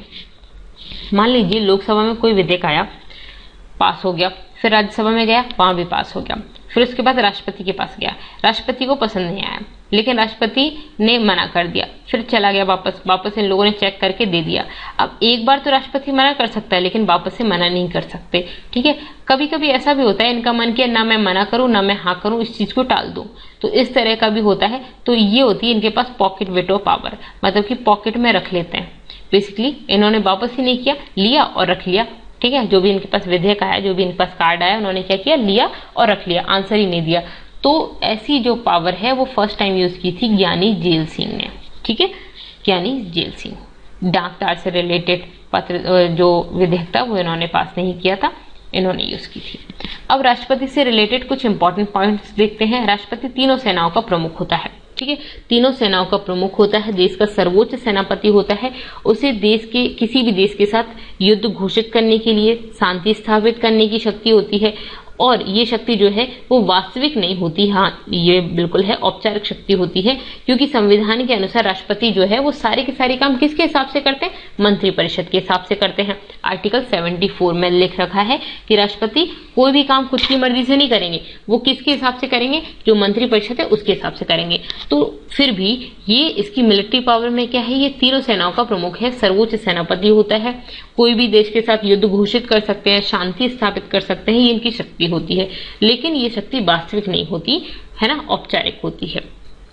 मान लीजिए लोकसभा में कोई विधेयक आया, पास हो गया, फिर राज्यसभा में गया, वहां भी पास हो गया, फिर उसके बाद राष्ट्रपति के पास गया, राष्ट्रपति को पसंद नहीं आया, लेकिन राष्ट्रपति ने मना कर दिया, फिर चला गया वापस इन लोगों ने चेक करके दे दिया। अब एक बार तो राष्ट्रपति मना कर सकता है, लेकिन वापस से मना नहीं कर सकते, ठीक है। कभी कभी ऐसा भी होता है, इनका मन किया ना मैं मना करूं ना मैं हाँ करूं, इस चीज को टाल दूं, तो इस तरह का भी होता है। तो ये होती है इनके पास पॉकेट वेटो पावर, मतलब कि पॉकेट में रख लेते हैं। बेसिकली इन्होंने वापस ही नहीं किया, लिया और रख लिया, ठीक है। जो भी इनके पास विधेयक आया, जो भी इनके पास कार्ड आया, उन्होंने क्या किया, लिया और रख लिया, आंसर ही नहीं दिया। तो ऐसी जो पावर है वो फर्स्ट टाइम यूज की थी ज्ञानी जेल सिंह ने, ठीक है। ज्ञानी जेल सिंह डाक तार से रिलेटेड पत्र जो विधेयक था वो इन्होंने पास नहीं किया था, इन्होंने यूज की थी। अब राष्ट्रपति से रिलेटेड कुछ इंपॉर्टेंट पॉइंट्स देखते हैं। राष्ट्रपति तीनों सेनाओं का प्रमुख होता है, ठीक है। तीनों सेनाओं का प्रमुख होता है, देश का सर्वोच्च सेनापति होता है। उसे देश के किसी भी देश के साथ युद्ध घोषित करने के लिए, शांति स्थापित करने की शक्ति होती है। और ये शक्ति जो है वो वास्तविक नहीं होती, हाँ ये बिल्कुल है औपचारिक शक्ति होती है, क्योंकि संविधान के अनुसार राष्ट्रपति जो है वो सारे के सारे काम किसके हिसाब से करते हैं, मंत्रिपरिषद के हिसाब से करते हैं। आर्टिकल 74 में लिख रखा है कि राष्ट्रपति कोई भी काम खुद की मर्जी से नहीं करेंगे, वो किसके हिसाब से करेंगे, जो मंत्रिपरिषद है उसके हिसाब से करेंगे। तो फिर भी ये इसकी मिलिट्री पावर में क्या है, ये तीनों सेनाओं का प्रमुख है, सर्वोच्च सेनापति होता है, कोई भी देश के साथ युद्ध घोषित कर सकते हैं, शांति स्थापित कर सकते हैं, ये इनकी शक्ति होती है। लेकिन ये शक्ति वास्तविक नहीं होती है ना, औपचारिक होती है।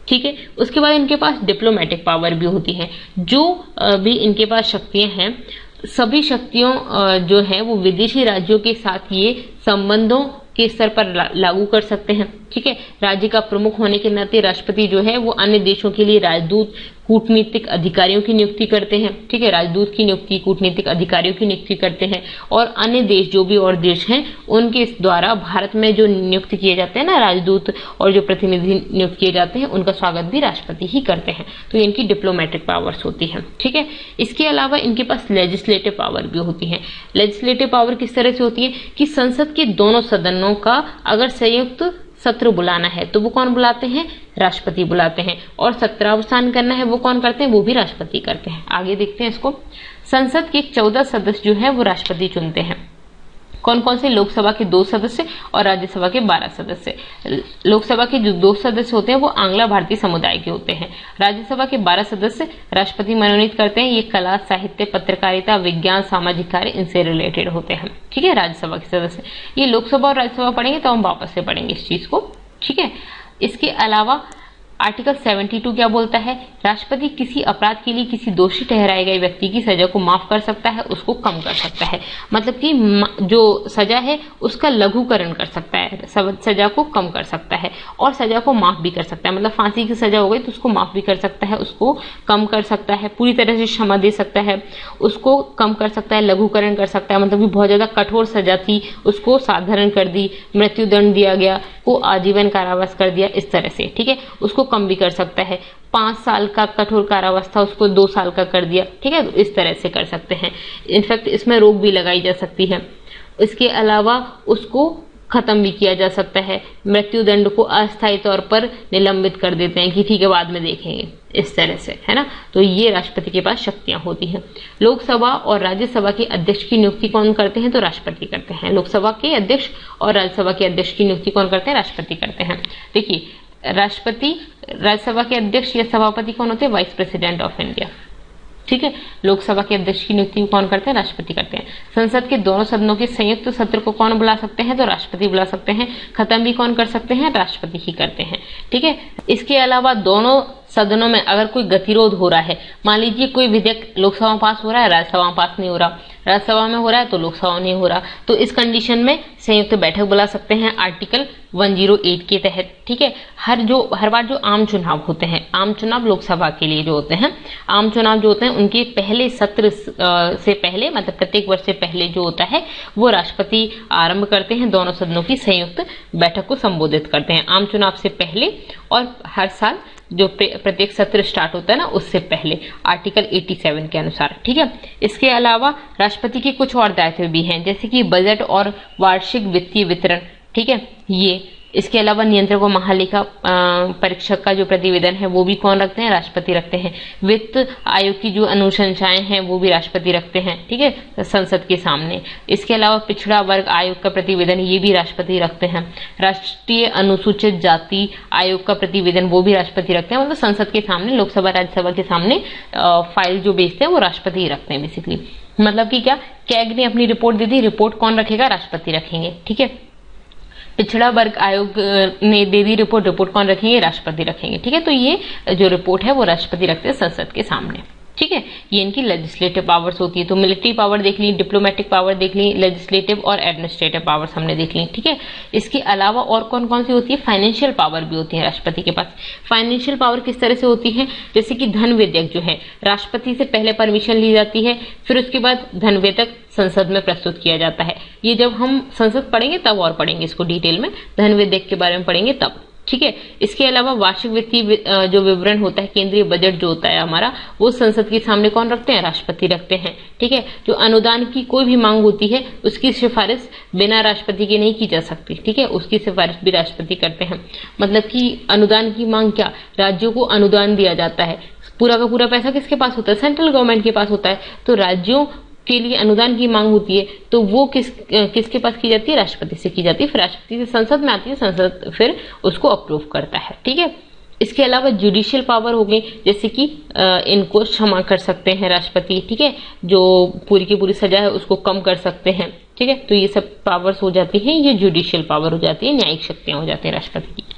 ठीक है। उसके बाद इनके पास डिप्लोमेटिक पावर भी होती है। जो भी इनके पास शक्तियां हैं, सभी शक्तियों जो है वो विदेशी राज्यों के साथ ये संबंधों के स्तर पर लागू कर सकते हैं। ठीक है। राज्य का प्रमुख होने के नाते राष्ट्रपति जो है वो अन्य देशों के लिए राजदूत, कूटनीतिक अधिकारियों की नियुक्ति करते हैं। ठीक है। राजदूत की नियुक्ति, कूटनीतिक अधिकारियों की नियुक्ति करते हैं, और अन्य देश जो भी और देश हैं उनके द्वारा भारत में जो नियुक्त किए जाते हैं ना राजदूत और जो प्रतिनिधि नियुक्त किए जाते हैं, उनका स्वागत भी राष्ट्रपति ही करते हैं। तो इनकी डिप्लोमेटिक पावर्स होती है। ठीक है। इसके अलावा इनके पास लेजिस्लेटिव पावर भी होती है। लेजिस्लेटिव पावर किस तरह से होती है कि संसद के दोनों सदनों का अगर संयुक्त सत्र बुलाना है तो वो कौन बुलाते हैं? राष्ट्रपति बुलाते हैं। और सत्रावसान करना है वो कौन करते हैं? वो भी राष्ट्रपति करते हैं। आगे देखते हैं इसको। संसद के 14 सदस्य जो है वो राष्ट्रपति चुनते हैं। कौन कौन से? लोकसभा के 2 सदस्य और राज्यसभा के 12 सदस्य। लोकसभा के जो 2 सदस्य होते हैं वो आंग्ला भारतीय समुदाय के होते हैं। राज्यसभा के 12 सदस्य राष्ट्रपति मनोनीत करते हैं। ये कला, साहित्य, पत्रकारिता, विज्ञान, सामाजिक कार्य इनसे रिलेटेड होते हैं। ठीक है। राज्यसभा के सदस्य, ये लोकसभा और राज्यसभा पढ़ेंगे तो हम वापस से पढ़ेंगे इस चीज को। ठीक है। इसके अलावा आर्टिकल 72 क्या बोलता है? राष्ट्रपति किसी अपराध के लिए किसी दोषी ठहराए गए व्यक्ति की सजा को माफ कर सकता है, उसको कम कर सकता है। मतलब कि जो सजा है उसका लघुकरण कर सकता है, सजा को कम कर सकता है, और सजा को माफ भी कर सकता है। मतलब फांसी की सजा हो गई तो उसको माफ भी कर सकता है, उसको कम कर सकता है, पूरी तरह से क्षमा दे सकता है, उसको कम कर सकता है, लघुकरण कर सकता है। मतलब कि बहुत ज्यादा कठोर सजा थी उसको साधारण कर दी, मृत्युदंड दिया गया को आजीवन कारावास कर दिया, इस तरह से। ठीक है। उसको कम भी कर सकता है। 5 साल का कठोर कारावास था उसको 2 साल का कर दिया। ठीक है। तो इस तरह से कर सकते हैं। इनफैक्ट इसमें रोक भी लगाई जा सकती है। इसके अलावा उसको खत्म भी किया जा सकता है। मृत्युदंड को अस्थायी तौर पर निलंबित कर देते हैं कि ठीक है बाद में देखेंगे, इस तरह से, है ना। तो ये राष्ट्रपति के पास शक्तियां होती हैं। लोकसभा और राज्यसभा के अध्यक्ष की नियुक्ति कौन करते हैं? तो राष्ट्रपति करते हैं। लोकसभा के अध्यक्ष और राज्यसभा के अध्यक्ष की नियुक्ति कौन करते हैं? राष्ट्रपति करते हैं। देखिए, राष्ट्रपति, राज्यसभा के अध्यक्ष या सभापति कौन होते हैं? Vice president of India. ठीक है। लोकसभा के अध्यक्ष की नियुक्ति कौन करते हैं? राष्ट्रपति करते हैं। संसद के दोनों सदनों के संयुक्त सत्र को कौन बुला सकते हैं? तो राष्ट्रपति बुला सकते हैं। खत्म भी कौन कर सकते हैं? राष्ट्रपति ही करते हैं। ठीक है। इसके अलावा दोनों सदनों में अगर कोई गतिरोध हो रहा है, मान लीजिए कोई विधेयक लोकसभा में पास हो रहा है, राज्यसभा में पास नहीं हो रहा, राज्यसभा में हो रहा है तो लोकसभा में नहीं हो रहा, तो इस कंडीशन में संयुक्त बैठक बुला सकते हैं आर्टिकल 108 के तहत। ठीक है। हर बार जो आम चुनाव होते हैं, आम चुनाव लोकसभा के लिए जो होते हैं, आम चुनाव जो होते हैं उनके पहले सत्र से पहले, मतलब प्रत्येक वर्ष से पहले जो होता है वो राष्ट्रपति आरंभ करते हैं, दोनों सदनों की संयुक्त बैठक को संबोधित करते हैं आम चुनाव से पहले, और हर साल जो प्रत्येक सत्र स्टार्ट होता है ना उससे पहले, आर्टिकल 87 के अनुसार। ठीक है। इसके अलावा राष्ट्रपति के कुछ और दायित्व भी हैं, जैसे कि बजट और वार्षिक वित्तीय वितरण। ठीक है। ये इसके अलावा नियंत्रक और महालेखा परीक्षक का जो प्रतिवेदन है वो भी कौन रखते हैं? राष्ट्रपति रखते हैं। वित्त आयोग की जो अनुशंसाएं हैं वो भी राष्ट्रपति रखते हैं। ठीक है। संसद के सामने। इसके अलावा पिछड़ा वर्ग आयोग का प्रतिवेदन ये भी राष्ट्रपति रखते हैं। राष्ट्रीय अनुसूचित जाति आयोग का प्रतिवेदन वो भी राष्ट्रपति रखते हैं। मतलब संसद के सामने, लोकसभा राज्यसभा के सामने फाइल जो भेजते हैं वो राष्ट्रपति ही रखते हैं बेसिकली। मतलब कि क्या, कैग ने अपनी रिपोर्ट दे दी, रिपोर्ट कौन रखेगा? राष्ट्रपति रखेंगे। ठीक है। पिछड़ा वर्ग आयोग ने दे दी रिपोर्ट, रिपोर्ट कौन रखेंगे? राष्ट्रपति रखेंगे। ठीक है। तो ये जो रिपोर्ट है वो राष्ट्रपति रखते हैं संसद के सामने। ठीक है। ये इनकी लेजिस्लेटिव पावर्स होती है। तो मिलिट्री पावर देख ली, डिप्लोमेटिक पावर देख ली, लेजिस्लेटिव और एडमिनिस्ट्रेटिव पावर्स हमने देख ली। ठीक है। इसके अलावा और कौन कौन सी होती है? फाइनेंशियल पावर भी होती है राष्ट्रपति के पास। फाइनेंशियल पावर किस तरह से होती है? जैसे कि धन विधेयक जो है राष्ट्रपति से पहले परमिशन ली जाती है, फिर उसके बाद धन विधेयक संसद में प्रस्तुत किया जाता है। ये जब हम संसद पढ़ेंगे तब और पढ़ेंगे इसको डिटेल में, धन विधेयक के बारे में पढ़ेंगे तब। ठीक है। इसके अलावा वार्षिक वित्तीय जो विवरण होता है, केंद्रीय बजट जो होता है हमारा, वो संसद के सामने कौन रखते हैं? राष्ट्रपति रखते हैं। ठीक है। जो अनुदान की कोई भी मांग होती है उसकी सिफारिश बिना राष्ट्रपति के नहीं की जा सकती। ठीक है। उसकी सिफारिश भी राष्ट्रपति करते हैं। मतलब कि अनुदान की मांग क्या, राज्यों को अनुदान दिया जाता है, पूरा का पूरा पैसा किसके पास होता है? सेंट्रल गवर्नमेंट के पास होता है। तो राज्यों के लिए अनुदान की मांग होती है तो वो किसके पास की जाती है? राष्ट्रपति से की जाती है। फिर राष्ट्रपति से संसद में आती है, संसद फिर उसको अप्रूव करता है। ठीक है। इसके अलावा जुडिशियल पावर हो गई, जैसे कि इनको क्षमा कर सकते हैं राष्ट्रपति। ठीक है। जो पूरी की पूरी सजा है उसको कम कर सकते हैं। ठीक है। तो ये सब पावर्स हो जाती हैं, ये जुडिशियल पावर हो जाती है, न्यायिक शक्तियां हो जाती है राष्ट्रपति की।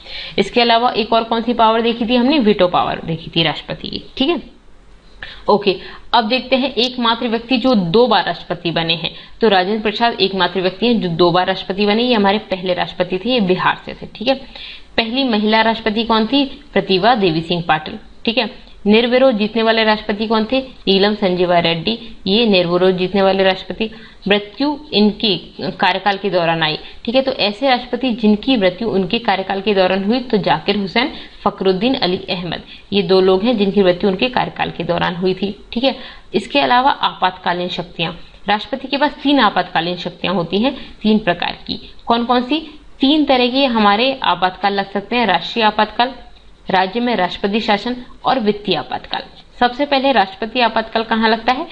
इसके अलावा एक और कौन सी पावर देखी थी हमने, वीटो पावर देखी थी राष्ट्रपति की। ठीक है, ओके। अब देखते हैं एकमात्र व्यक्ति जो 2 बार राष्ट्रपति बने हैं। तो राजेंद्र प्रसाद एकमात्र व्यक्ति हैं जो 2 बार राष्ट्रपति बने। ये हमारे पहले राष्ट्रपति थे, ये बिहार से थे। ठीक है, पहली महिला राष्ट्रपति कौन थी, प्रतिभा देवी सिंह पाटिल। ठीक है, निर्विरोध जीतने वाले राष्ट्रपति कौन थे, नीलम संजीवा रेड्डी, ये निर्विरोध जीतने वाले राष्ट्रपति। मृत्यु इनके कार्यकाल के दौरान आई। ठीक है, तो ऐसे राष्ट्रपति जिनकी मृत्यु उनके कार्यकाल के दौरान हुई, तो जाकिर हुसैन, फखरुद्दीन अली अहमद, ये 2 लोग हैं जिनकी मृत्यु उनके कार्यकाल के दौरान हुई थी। ठीक है, इसके अलावा आपातकालीन शक्तियां, राष्ट्रपति के पास 3 आपातकालीन शक्तियां होती हैं, 3 प्रकार की। कौन कौन सी, 3 तरह के हमारे आपातकाल लग सकते हैं, राष्ट्रीय आपातकाल, राज्य में राष्ट्रपति शासन और वित्तीय आपातकाल। सबसे पहले राष्ट्रपति आपातकाल कहाँ लगता है,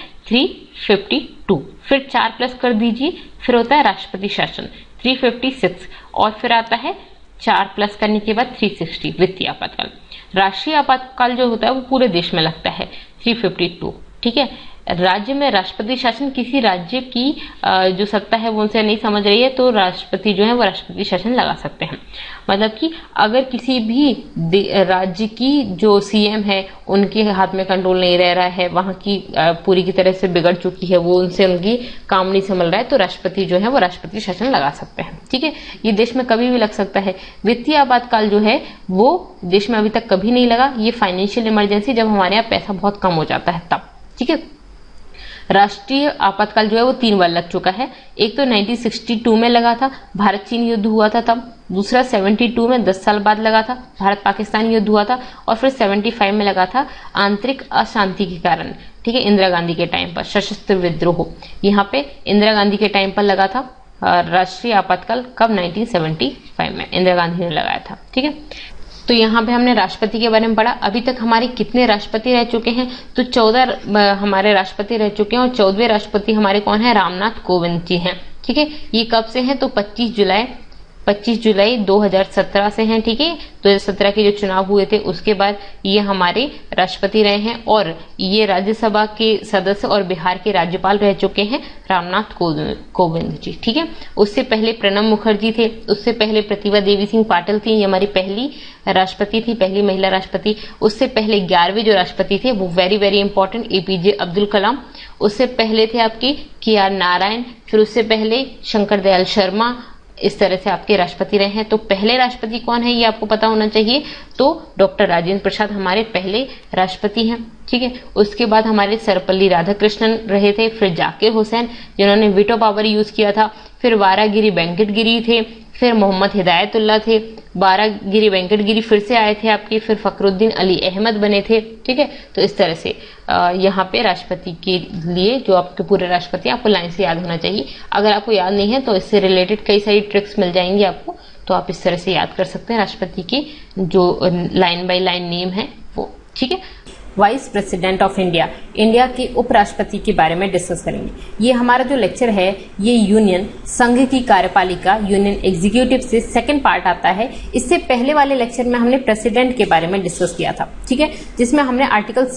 352, फिर 4 प्लस कर दीजिए, फिर होता है राष्ट्रपति शासन 356, और फिर आता है 4 प्लस करने के बाद 360 वित्तीय आपातकाल। राष्ट्रीय आपातकाल जो होता है वो पूरे देश में लगता है 352। ठीक है, राज्य में राष्ट्रपति शासन, किसी राज्य की जो सत्ता है वो उनसे नहीं समझ रही है तो राष्ट्रपति जो है वो राष्ट्रपति शासन लगा सकते हैं। मतलब कि अगर किसी भी राज्य की जो सीएम है उनके हाथ में कंट्रोल नहीं रह रहा है, वहां की पूरी की तरह से बिगड़ चुकी है, वो उनसे उनकी काम नहीं संभल रहा है, तो राष्ट्रपति जो है वो राष्ट्रपति शासन लगा सकते हैं। ठीक है, ये देश में कभी भी लग सकता है। वित्तीय आपातकाल जो है वो देश में अभी तक कभी नहीं लगा, ये फाइनेंशियल इमरजेंसी जब हमारे यहाँ पैसा बहुत कम हो जाता है तब। ठीक है, राष्ट्रीय आपातकाल जो है वो 3 बार लग चुका है। एक तो 1962 में लगा था, भारत चीन युद्ध हुआ था तब। दूसरा 72 में 10 साल बाद लगा था, भारत पाकिस्तान युद्ध हुआ था। और फिर 75 में लगा था आंतरिक अशांति के कारण। ठीक है, इंदिरा गांधी के टाइम पर सशस्त्र विद्रोह, यहाँ पे इंदिरा गांधी के टाइम पर लगा था राष्ट्रीय आपातकाल। कब, 1975 में इंदिरा गांधी ने लगाया था। ठीक है, तो यहाँ पे हमने राष्ट्रपति के बारे में पढ़ा। अभी तक हमारे कितने राष्ट्रपति रह चुके हैं, तो 14 हमारे राष्ट्रपति रह चुके हैं, और 14वें राष्ट्रपति हमारे कौन है, रामनाथ कोविंद जी हैं। ठीक है, ये कब से हैं, तो 25 जुलाई 2017 से हैं। ठीक है, 2017 के जो चुनाव हुए थे उसके बाद ये हमारे राष्ट्रपति रहे हैं, और ये राज्यसभा के सदस्य और बिहार के राज्यपाल रह चुके हैं रामनाथ कोविंद जी। ठीक है, उससे पहले प्रणब मुखर्जी थे, उससे पहले प्रतिभा देवी सिंह पाटिल थी, ये हमारी पहली राष्ट्रपति थी, पहली महिला राष्ट्रपति। उससे पहले 11वें जो राष्ट्रपति थे वो very important, APJ Abdul Kalam. उससे पहले थे आपके KR नारायण, फिर उससे पहले शंकर दयाल शर्मा। इस तरह से आपके राष्ट्रपति रहे हैं। तो पहले राष्ट्रपति कौन है ये आपको पता होना चाहिए, तो डॉक्टर राजेंद्र प्रसाद हमारे पहले राष्ट्रपति हैं। ठीक है, उसके बाद हमारे सर्वपल्ली राधाकृष्णन रहे थे, फिर जाकिर हुसैन जिन्होंने वीटो पावर यूज किया था, फिर वारागिरी वेंकटगिरी थे, फिर मोहम्मद हिदायतुल्लाह थे, वारागिरी वेंकटगिरी फिर से आए थे आपके, फिर फखरुद्दीन अली अहमद बने थे। ठीक है, तो इस तरह से यहाँ पे राष्ट्रपति के लिए जो आपके पूरे राष्ट्रपति आपको लाइन से याद होना चाहिए। अगर आपको याद नहीं है तो इससे रिलेटेड कई सारी ट्रिक्स मिल जाएंगी आपको, तो आप इस तरह से याद कर सकते हैं राष्ट्रपति के जो लाइन बाय लाइन नेम है वो। ठीक है, vice president of India, India के उपराष्ट्रपति के बारे में डिस्कस करेंगे। ये हमारा जो लेक्चर है ये यूनियन संघ की कार्यपालिका यूनियन एग्जीक्यूटिव से सेकंड पार्ट आता है। इससे पहले वाले लेक्चर में हमने प्रेसिडेंट के बारे में डिस्कस किया था। ठीक है, जिसमें हमने आर्टिकल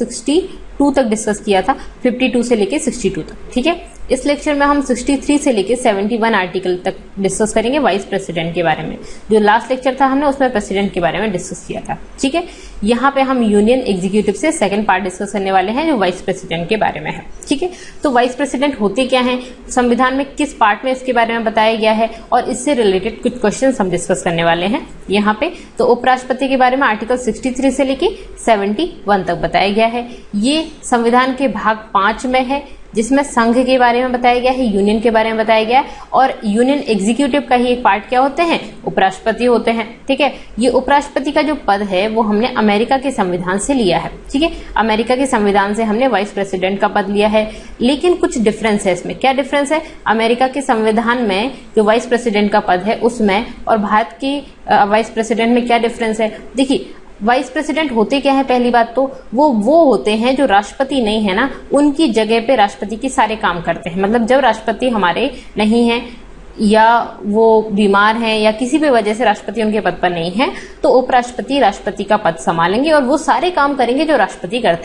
62 तक डिस्कस किया था, 52 से लेके 62 तक। ठीक है, इस लेक्चर में हम 63 से लेके 71 आर्टिकल तक डिस्कस करेंगे वाइस प्रेसिडेंट के बारे में। जो लास्ट लेक्चर था हमने उसमें प्रेसिडेंट के बारे में डिस्कस किया था। ठीक है, यहाँ पे हम यूनियन एग्जीक्यूटिव से सेकंड पार्ट डिस्कस करने वाले हैं जो वाइस प्रेसिडेंट के बारे में है। ठीक है, तो वाइस प्रेसिडेंट होते क्या हैं, संविधान में किस पार्ट में इसके बारे में बताया गया है, और इससे रिलेटेड कुछ क्वेश्चन हम डिस्कस करने वाले हैं यहाँ पे। तो उपराष्ट्रपति के बारे में आर्टिकल 63 से लेके 71 तक बताया गया है। ये संविधान के भाग 5 में है, जिसमें संघ के बारे में बताया गया है, यूनियन के बारे में बताया गया है, और यूनियन एग्जीक्यूटिव का ही एक पार्ट क्या होते हैं, उपराष्ट्रपति होते हैं। ठीक है, ये उपराष्ट्रपति का जो पद है वो हमने अमेरिका के संविधान से लिया है। ठीक है, अमेरिका के संविधान से हमने वाइस प्रेसिडेंट का पद लिया है, लेकिन कुछ डिफरेंस है इसमें। क्या डिफरेंस है, अमेरिका के संविधान में जो वाइस प्रेसिडेंट का पद है उसमें और भारत की वाइस प्रेसिडेंट में क्या डिफरेंस है। देखिए, वाइस प्रेसिडेंट होते क्या है, पहली बात तो वो होते हैं जो राष्ट्रपति नहीं है ना, उनकी जगह पे राष्ट्रपति के सारे काम करते हैं। मतलब जब राष्ट्रपति हमारे नहीं है या वो बीमार हैं या किसी भी वजह से राष्ट्रपति उनके पद पर नहीं है, तो उपराष्ट्रपति राष्ट्रपति का पद संभालेंगे और वो सारे काम करेंगे जो राष्ट्रपति करते हैं।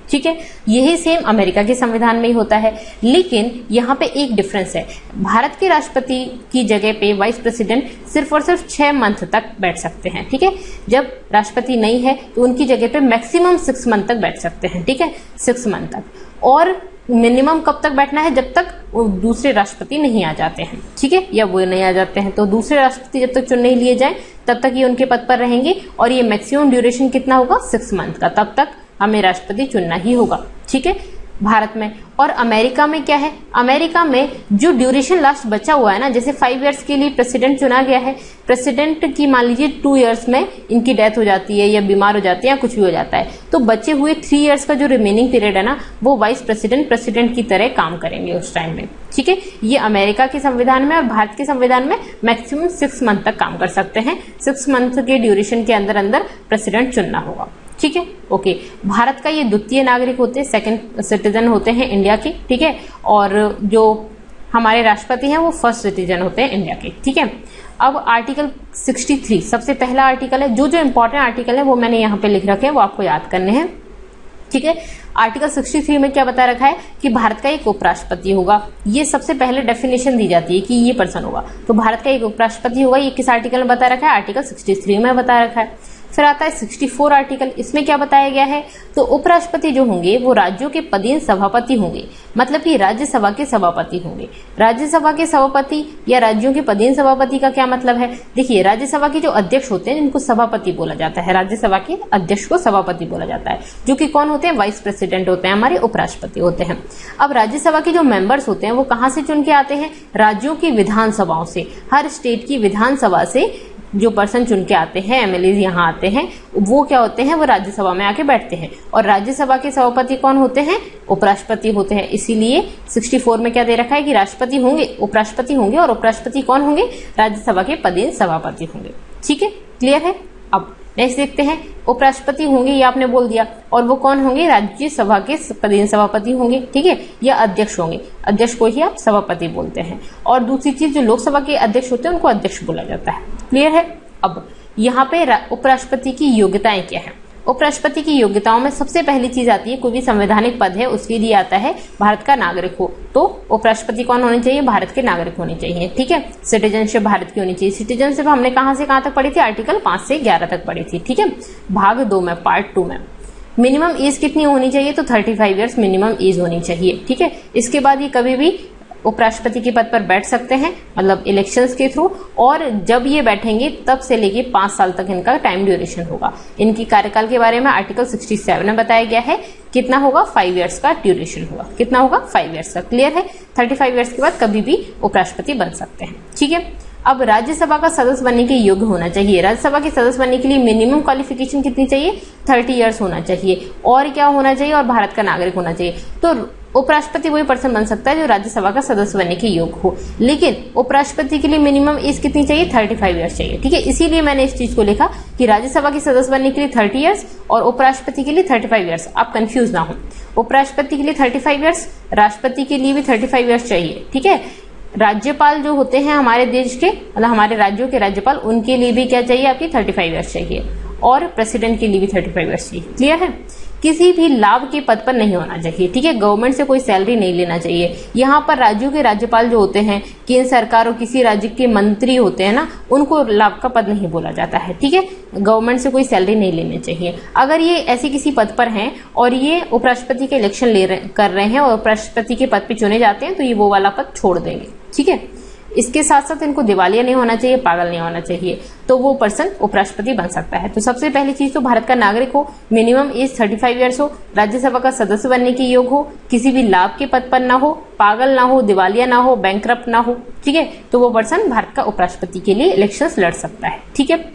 ठीक है, यही सेम अमेरिका के संविधान में ही होता है। लेकिन यहाँ पे एक डिफरेंस है, भारत के राष्ट्रपति की जगह पे वाइस प्रेसिडेंट सिर्फ और सिर्फ 6 मंथ तक बैठ सकते हैं। ठीक है, जब राष्ट्रपति नहीं है तो उनकी जगह पे मैक्सिमम 6 मंथ तक बैठ सकते हैं। ठीक है, 6 मंथ तक। और मिनिमम कब तक बैठना है, जब तक दूसरे राष्ट्रपति नहीं आ जाते हैं। ठीक है, या वो नहीं आ जाते हैं तो दूसरे राष्ट्रपति जब तक चुन नहीं लिए जाए तब तक ये उनके पद पर रहेंगे। और ये मैक्सिमम ड्यूरेशन कितना होगा, 6 मंथ का, तब तक हमें राष्ट्रपति चुनना ही होगा। ठीक है, भारत में। और अमेरिका में क्या है, अमेरिका में जो ड्यूरेशन लास्ट बचा हुआ है ना, जैसे 5 इयर्स के लिए प्रेसिडेंट चुना गया है, प्रेसिडेंट की मान लीजिए 2 इयर्स में इनकी डेथ हो जाती है या बीमार हो जाती है या कुछ भी हो जाता है, तो बचे हुए 3 इयर्स का जो रिमेनिंग पीरियड है ना, वो वाइस प्रेसिडेंट की तरह काम करेंगे उस टाइम में। ठीक है, ये अमेरिका के संविधान में और भारत के संविधान में मैक्सिमम 6 मंथ तक काम कर सकते हैं। 6 मंथ के ड्यूरेशन के अंदर अंदर प्रेसिडेंट चुनना होगा। ठीक है, ओके। भारत का ये द्वितीय नागरिक होते हैं, सेकंड सिटीजन होते हैं इंडिया के। ठीक है, और जो हमारे राष्ट्रपति हैं वो फर्स्ट सिटीजन होते हैं इंडिया के। ठीक है, अब आर्टिकल 63 सबसे पहला आर्टिकल है। जो जो इंपॉर्टेंट आर्टिकल है वो मैंने यहाँ पे लिख रखे हैं, वो आपको याद करने हैं। ठीक है, आर्टिकल 63 में क्या बता रखा है कि भारत का एक उपराष्ट्रपति होगा। ये सबसे पहले डेफिनेशन दी जाती है कि ये पर्सन होगा, तो भारत का एक उपराष्ट्रपति होगा। ये किस आर्टिकल में बता रखा है, आर्टिकल 63 में बता रखा है। फिर आता है 64 आर्टिकल, इसमें क्या बताया गया है, तो उपराष्ट्रपति जो होंगे वो राज्यों के पदेन सभापति होंगे, मतलब कि राज्यसभा के सभापति होंगे। राज्यसभा के सभापति या राज्यों के पदेन सभापति का क्या मतलब है, देखिए राज्यसभा के जो अध्यक्ष होते हैं जिनको सभापति बोला जाता है, राज्यसभा के अध्यक्ष को सभापति बोला जाता है, जो कि कौन होते हैं, वाइस प्रेसिडेंट होते हैं, हमारे उपराष्ट्रपति होते हैं। अब राज्यसभा के जो मेंबर्स होते हैं वो कहाँ से चुन के आते हैं, राज्यों की विधानसभाओं से, हर स्टेट की विधानसभा से जो पर्सन चुन के आते हैं, एमएलए यहाँ आते हैं, वो क्या होते हैं, वो राज्यसभा में आके बैठते हैं। और राज्यसभा के सभापति कौन होते हैं, उपराष्ट्रपति होते हैं। इसीलिए 64 में क्या दे रखा है कि राष्ट्रपति होंगे, उपराष्ट्रपति होंगे, और उपराष्ट्रपति कौन होंगे, राज्यसभा के पदेन सभापति होंगे। ठीक है, क्लियर है। अब नेक्स्ट देखते हैं, उपराष्ट्रपति होंगे, ये आपने बोल दिया, और वो कौन होंगे, राज्यसभा के पदेन सभापति होंगे। ठीक है, या अध्यक्ष होंगे, अध्यक्ष को ही आप सभापति बोलते हैं। और दूसरी चीज, जो लोकसभा के अध्यक्ष होते हैं उनको अध्यक्ष बोला जाता है। क्लियर है। अब यहाँ पे उपराष्ट्रपति की योग्यताएं क्या है, उपराष्ट्रपति की योग्यताओं में सबसे पहली चीज आती है, कोई भी संवैधानिक पद है उसके लिए आता है भारत का नागरिक हो, तो उपराष्ट्रपति कौन होने चाहिए, भारत के नागरिक होने चाहिए। ठीक है, सिटीजनशिप भारत की होनी चाहिए। सिटीजनशिप हमने कहां से कहां तक पढ़ी थी, आर्टिकल 5 से 11 तक पढ़ी थी। ठीक है, भाग 2 में, पार्ट 2 में। मिनिमम एज कितनी होनी चाहिए, तो 35 ईयर्स मिनिमम एज होनी चाहिए। ठीक है, इसके बाद ये कभी भी उपराष्ट्रपति के पद पर बैठ सकते हैं, मतलब इलेक्शंस के थ्रू, और जब ये बैठेंगे तब से लेके 5 साल तक इनका टाइम ड्यूरेशन होगा। इनकी कार्यकाल के बारे में आर्टिकल 67 में बताया गया है, कितना होगा, 5 इयर्स का ड्यूरेशन होगा। कितना होगा, 5 इयर्स का। क्लियर है, 35 इयर्स के बाद कभी भी उपराष्ट्रपति बन सकते हैं। ठीक है, अब राज्यसभा का सदस्य बनने के योग्य होना चाहिए। राज्यसभा के सदस्य बनने के लिए मिनिमम क्वालिफिकेशन कितनी चाहिए, 30 इयर्स होना चाहिए। और क्या होना चाहिए, और भारत का नागरिक होना चाहिए। तो उपराष्ट्रपति वही पर्सन बन सकता है जो राज्यसभा का सदस्य बनने के योग्य हो, लेकिन उपराष्ट्रपति के लिए मिनिमम एज कितनी चाहिए, 35 इयर्स चाहिए। ठीक है, इसीलिए मैंने इस चीज को लिखा कि राज्यसभा के सदस्य बनने के लिए 30 इयर्स और उपराष्ट्रपति के लिए 35 इयर्स। आप कंफ्यूज ना हो, उपराष्ट्रपति के लिए 35 इयर्स, राष्ट्रपति के लिए भी 35 इयर्स चाहिए। ठीक है, राज्यपाल जो होते हैं हमारे देश के, मतलब हमारे राज्यों के राज्यपाल, उनके लिए भी क्या चाहिए, आपकी 35 इयर्स चाहिए, और प्रेसिडेंट के लिए भी 35 इयर्स चाहिए। क्लियर है। किसी भी लाभ के पद पर नहीं होना चाहिए। ठीक है, गवर्नमेंट से कोई सैलरी नहीं लेना चाहिए। यहाँ पर राज्यों के राज्यपाल जो होते हैं, केंद्र सरकार और किसी राज्य के मंत्री होते हैं ना, उनको लाभ का पद नहीं बोला जाता है। ठीक है, गवर्नमेंट से कोई सैलरी नहीं लेनी चाहिए। अगर ये ऐसे किसी पद पर हैं और ये उपराष्ट्रपति के इलेक्शन कर रहे हैं और उपराष्ट्रपति के पद पे चुने जाते हैं, तो ये वो वाला पद छोड़ देंगे। ठीक है, इसके साथ साथ इनको दिवालिया नहीं होना चाहिए, पागल नहीं होना चाहिए, तो वो पर्सन उपराष्ट्रपति बन सकता है। तो सबसे पहली चीज तो भारत का नागरिक हो, मिनिमम एज 35 इयर्स हो, राज्यसभा का सदस्य बनने के योग्य हो, किसी भी लाभ के पद पर ना हो, पागल ना हो, दिवालिया ना हो, बैंकरप्ट ना हो। ठीक है, तो वो पर्सन भारत का उपराष्ट्रपति के लिए इलेक्शंस लड़ सकता है। ठीक है,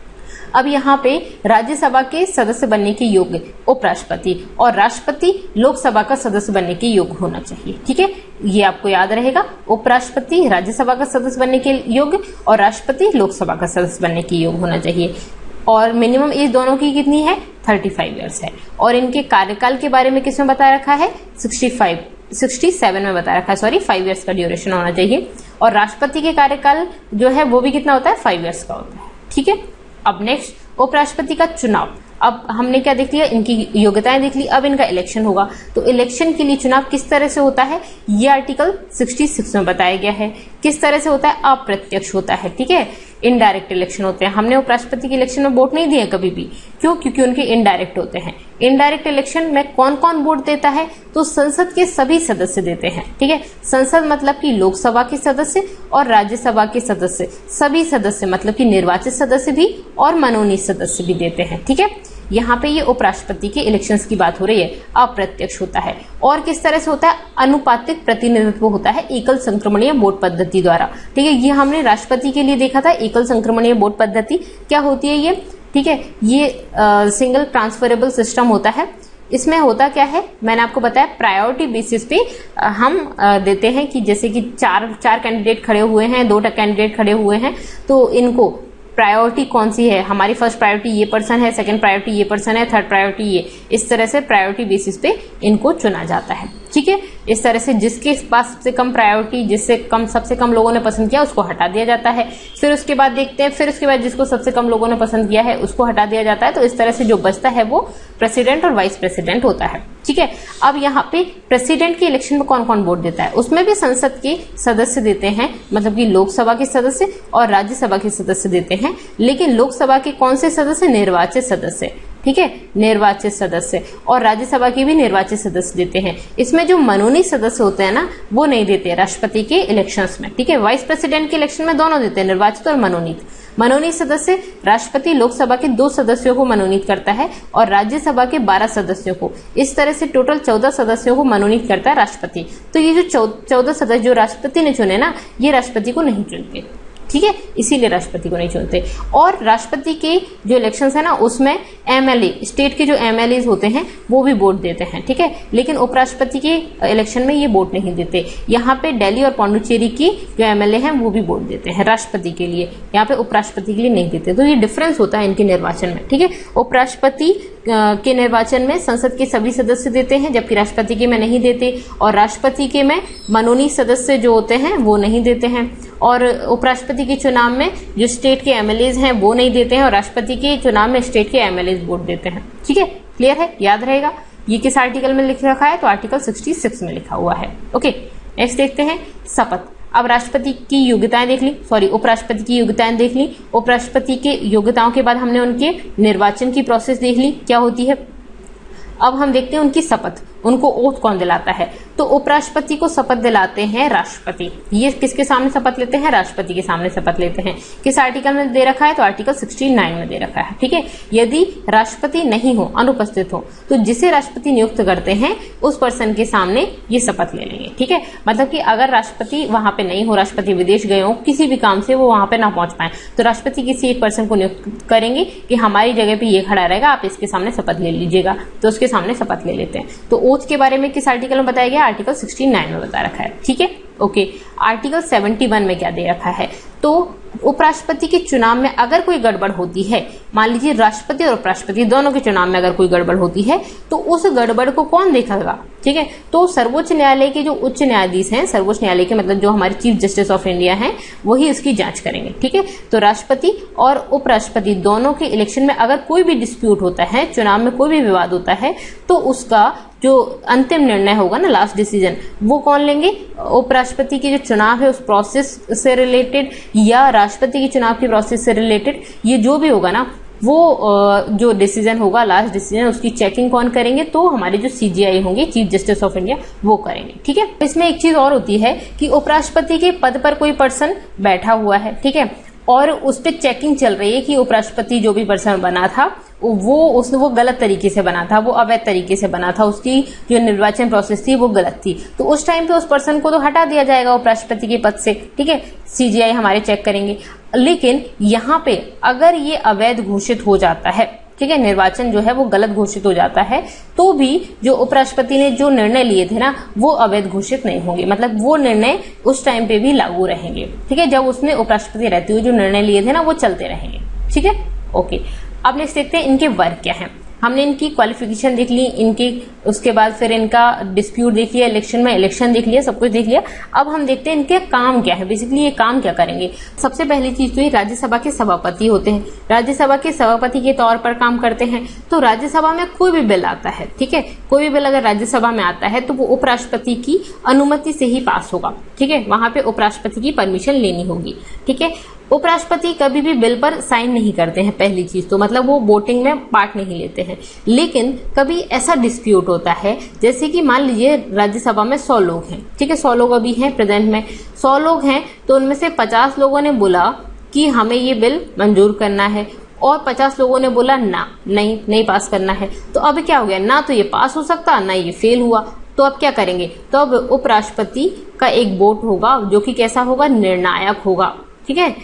अब यहाँ पे राज्यसभा के सदस्य बनने के योग्य उपराष्ट्रपति और राष्ट्रपति लोकसभा का सदस्य बनने के योग्य होना चाहिए। ठीक है, ये आपको याद रहेगा, उपराष्ट्रपति राज्यसभा का सदस्य बनने के योग्य और राष्ट्रपति लोकसभा का सदस्य बनने के योग्य होना चाहिए। और मिनिमम एज दोनों की कितनी है, 35 इयर्स है। और इनके कार्यकाल के बारे में किसमें बता रखा है, 67 में बता रखा है, सॉरी, 5 इयर्स का ड्यूरेशन होना चाहिए। और राष्ट्रपति के कार्यकाल जो है वो भी कितना होता है, 5 इयर्स का होता है। ठीक है, अब नेक्स्ट, उपराष्ट्रपति का चुनाव। अब हमने क्या देख लिया, इनकी योग्यताएं देख ली। अब इनका इलेक्शन होगा, तो इलेक्शन के लिए चुनाव किस तरह से होता है, ये आर्टिकल 66 में बताया गया है। किस तरह से होता है, अप्रत्यक्ष होता है, ठीक है, इनडायरेक्ट इलेक्शन होते हैं। हमने उपराष्ट्रपति के इलेक्शन में वोट नहीं दिए कभी भी, क्यों, क्योंकि उनके इनडायरेक्ट होते हैं। इनडायरेक्ट इलेक्शन में कौन कौन वोट देता है, तो संसद के सभी सदस्य देते हैं, ठीक है। संसद मतलब कि लोकसभा के सदस्य और राज्यसभा के सदस्य, सभी सदस्य मतलब कि निर्वाचित सदस्य भी और मनोनीत सदस्य भी देते हैं, ठीक है। यहाँ पे ये उपराष्ट्रपति के इलेक्शंस की बात हो रही है, अप्रत्यक्ष होता है। और किस तरह से होता है, अनुपातिक प्रतिनिधित्व होता है एकल संक्रमणीय वोट पद्धति द्वारा, ठीक है। ये हमने राष्ट्रपति के लिए देखा था, एकल संक्रमणीय वोट पद्धति क्या होती है ये, ठीक है। ये सिंगल ट्रांसफरेबल सिस्टम होता है। इसमें होता क्या है, मैंने आपको बताया प्रायोरिटी बेसिस पे हम देते हैं कि जैसे कि चार कैंडिडेट खड़े हुए हैं, 2 कैंडिडेट खड़े हुए हैं, तो इनको प्रायोरिटी कौन सी है, हमारी फर्स्ट प्रायोरिटी ये पर्सन है, सेकंड प्रायोरिटी ये पर्सन है, थर्ड प्रायोरिटी ये, इस तरह से प्रायोरिटी बेसिस पे इनको चुना जाता है, ठीक है। इस तरह से जिसके पास सबसे कम प्रायोरिटी, सबसे कम लोगों ने पसंद किया उसको हटा दिया जाता है। फिर उसके बाद देखते हैं, फिर उसके बाद जिसको सबसे कम लोगों ने पसंद किया है उसको हटा दिया जाता है। तो इस तरह से जो बचता है वो प्रेसिडेंट और वाइस प्रेसिडेंट होता है, ठीक है। अब यहाँ पे प्रेसिडेंट के इलेक्शन में कौन कौन वोट देता है, उसमें भी संसद के सदस्य देते हैं, मतलब कि लोकसभा के सदस्य और राज्यसभा के सदस्य देते हैं। लेकिन लोकसभा के कौन से सदस्य, निर्वाचित सदस्य, ठीक है, निर्वाचित सदस्य, और राज्यसभा के भी निर्वाचित सदस्य देते हैं। इसमें जो मनोनीत सदस्य होते हैं ना, वो नहीं देते राष्ट्रपति के इलेक्शंस में, ठीक है। वाइस प्रेसिडेंट के इलेक्शन में दोनों देते हैं, निर्वाचित और मनोनीत। मनोनीत सदस्य, राष्ट्रपति लोकसभा के 2 सदस्यों को मनोनीत करता है और राज्यसभा के 12 सदस्यों को। इस तरह से टोटल 14 सदस्यों को मनोनीत करता है राष्ट्रपति। तो ये जो 14 सदस्य जो राष्ट्रपति ने चुने ना, ये राष्ट्रपति को नहीं चुनते, ठीक है, इसीलिए राष्ट्रपति को नहीं चुनते। और राष्ट्रपति के जो इलेक्शंस है ना, उसमें एमएलए, स्टेट के जो एमएलए होते हैं वो भी वोट देते हैं, ठीक है। लेकिन उपराष्ट्रपति के इलेक्शन में ये वोट नहीं देते। यहाँ पे दिल्ली और पौंडुचेरी की जो एमएलए हैं वो भी वोट देते हैं राष्ट्रपति के लिए, यहाँ पे उपराष्ट्रपति के लिए नहीं देते। तो ये डिफरेंस होता है इनके निर्वाचन में, ठीक है। उपराष्ट्रपति के निर्वाचन में संसद के सभी सदस्य देते हैं, जबकि राष्ट्रपति के में नहीं देते। और राष्ट्रपति के में मनोनीत सदस्य जो होते हैं वो नहीं देते हैं। और उपराष्ट्रपति के चुनाव में जो स्टेट के एमएलएज हैं वो नहीं देते हैं, और राष्ट्रपति के चुनाव में स्टेट के एमएलएज वोट देते हैं, ठीक है। क्लियर है, याद रहेगा। ये किस आर्टिकल में लिख रखा है, तो आर्टिकल 66 में लिखा हुआ है। ओके, नेक्स्ट देखते हैं शपथ। अब राष्ट्रपति की योग्यताएं देख ली, उपराष्ट्रपति की योग्यताएं देख ली। उपराष्ट्रपति के योग्यताओं के बाद हमने उनके निर्वाचन की प्रोसेस देख ली क्या होती है। अब हम देखते हैं उनकी शपथ, उनको ओथ कौन दिलाता है। तो उपराष्ट्रपति को शपथ दिलाते हैं राष्ट्रपति। ये किसके सामने शपथ लेते हैं, राष्ट्रपति के सामने शपथ लेते हैं। किस आर्टिकल में दे रखा है, तो आर्टिकल 69 में दे रखा है, ठीक है। यदि राष्ट्रपति नहीं हो, अनुपस्थित हो, तो जिसे राष्ट्रपति नियुक्त करते हैं उस पर्सन के सामने ये शपथ ले लेंगे, ठीक है। मतलब कि अगर राष्ट्रपति वहां पे नहीं हो, राष्ट्रपति विदेश गए हो, किसी भी काम से वो वहां पे ना पहुंच पाए, तो राष्ट्रपति किसी एक पर्सन को नियुक्त करेंगे कि हमारी जगह पे ये खड़ा रहेगा, आप इसके सामने शपथ ले लीजिएगा, तो उसके सामने शपथ ले लेते हैं। तो ओथ के बारे में किस आर्टिकल में बताया गया, आर्टिकल 69 में बता रखा है, ठीक है। ओके, आर्टिकल 71 में क्या दे रखा है, तो उपराष्ट्रपति के चुनाव में अगर कोई गड़बड़ होती है, मान लीजिए राष्ट्रपति और उपराष्ट्रपति दोनों के चुनाव में अगर कोई गड़बड़ होती है, तो उस गड़बड़ को कौन देखेगा, ठीक है। तो सर्वोच्च न्यायालय के जो उच्च न्यायाधीश हैं, सर्वोच्च न्यायालय के मतलब जो हमारे चीफ जस्टिस ऑफ इंडिया हैं, वही उसकी जांच करेंगे, ठीक है। तो राष्ट्रपति और उपराष्ट्रपति दोनों के इलेक्शन में अगर कोई भी डिस्प्यूट होता है, चुनाव में कोई भी विवाद होता है, तो उसका जो अंतिम निर्णय होगा ना, लास्ट डिसीजन, वो कौन लेंगे, उपराष्ट्रपति के जो चुनाव है उस प्रोसेस से रिलेटेड या राष्ट्रपति के चुनाव की प्रोसेस से रिलेटेड, ये जो भी होगा ना, वो जो डिसीजन होगा, लास्ट डिसीजन, उसकी चेकिंग कौन करेंगे, तो हमारे जो सीजीआई होंगे, चीफ जस्टिस ऑफ इंडिया, वो करेंगे, ठीक है। इसमें एक चीज और होती है कि उपराष्ट्रपति के पद पर कोई पर्सन बैठा हुआ है, ठीक है, और उस पर चेकिंग चल रही है कि उपराष्ट्रपति जो भी पर्सन बना था वो गलत तरीके से बना था, वो अवैध तरीके से बना था, उसकी जो निर्वाचन प्रोसेस थी वो गलत थी, तो उस टाइम पे उस पर्सन को तो हटा दिया जाएगा उपराष्ट्रपति के पद से, ठीक है। सीजीआई हमारे चेक करेंगे। लेकिन यहाँ पे अगर ये अवैध घोषित हो जाता है, ठीक है, निर्वाचन जो है वो गलत घोषित हो जाता है, तो भी जो उपराष्ट्रपति ने जो निर्णय लिए थे ना, वो अवैध घोषित नहीं होंगे, मतलब वो निर्णय उस टाइम पे भी लागू रहेंगे, ठीक है। जब उसने उपराष्ट्रपति रहते हुए जो निर्णय लिए थे ना, वो चलते रहेंगे, ठीक है। ओके, अब नेक्स्ट देखते हैं इनके वर्ग क्या है। हमने इनकी क्वालिफिकेशन देख ली, इनकी उसके बाद फिर इनका डिस्प्यूट देख लिया, इलेक्शन में इलेक्शन देख लिया, सब कुछ देख लिया। अब हम देखते हैं इनके काम क्या है, बेसिकली ये काम क्या करेंगे। सबसे पहली चीज तो ये राज्यसभा के सभापति होते हैं। राज्यसभा के सभापति के तौर पर काम करते हैं। तो राज्यसभा में कोई भी बिल आता है, ठीक है, कोई भी बिल अगर राज्यसभा में आता है तो वो उपराष्ट्रपति की अनुमति से ही पास होगा, ठीक है, वहां पे उपराष्ट्रपति की परमिशन लेनी होगी, ठीक है। उपराष्ट्रपति कभी भी बिल पर साइन नहीं करते हैं, पहली चीज तो मतलब वो वोटिंग में पार्ट नहीं लेते हैं। लेकिन कभी ऐसा डिस्प्यूट होता है, जैसे कि मान लीजिए राज्यसभा में 100 लोग हैं, ठीक है, 100 लोग अभी हैं प्रेजेंट में, 100 लोग हैं, तो उनमें से 50 लोगों ने बोला कि हमें ये बिल मंजूर करना है और 50 लोगों ने बोला ना, नहीं पास करना है। तो अब क्या हो गया, ना तो ये पास हो सकता, ना ये फेल हुआ। तो अब क्या करेंगे, तो अब उपराष्ट्रपति का एक वोट होगा जो कि कैसा होगा, निर्णायक होगा, ठीक है,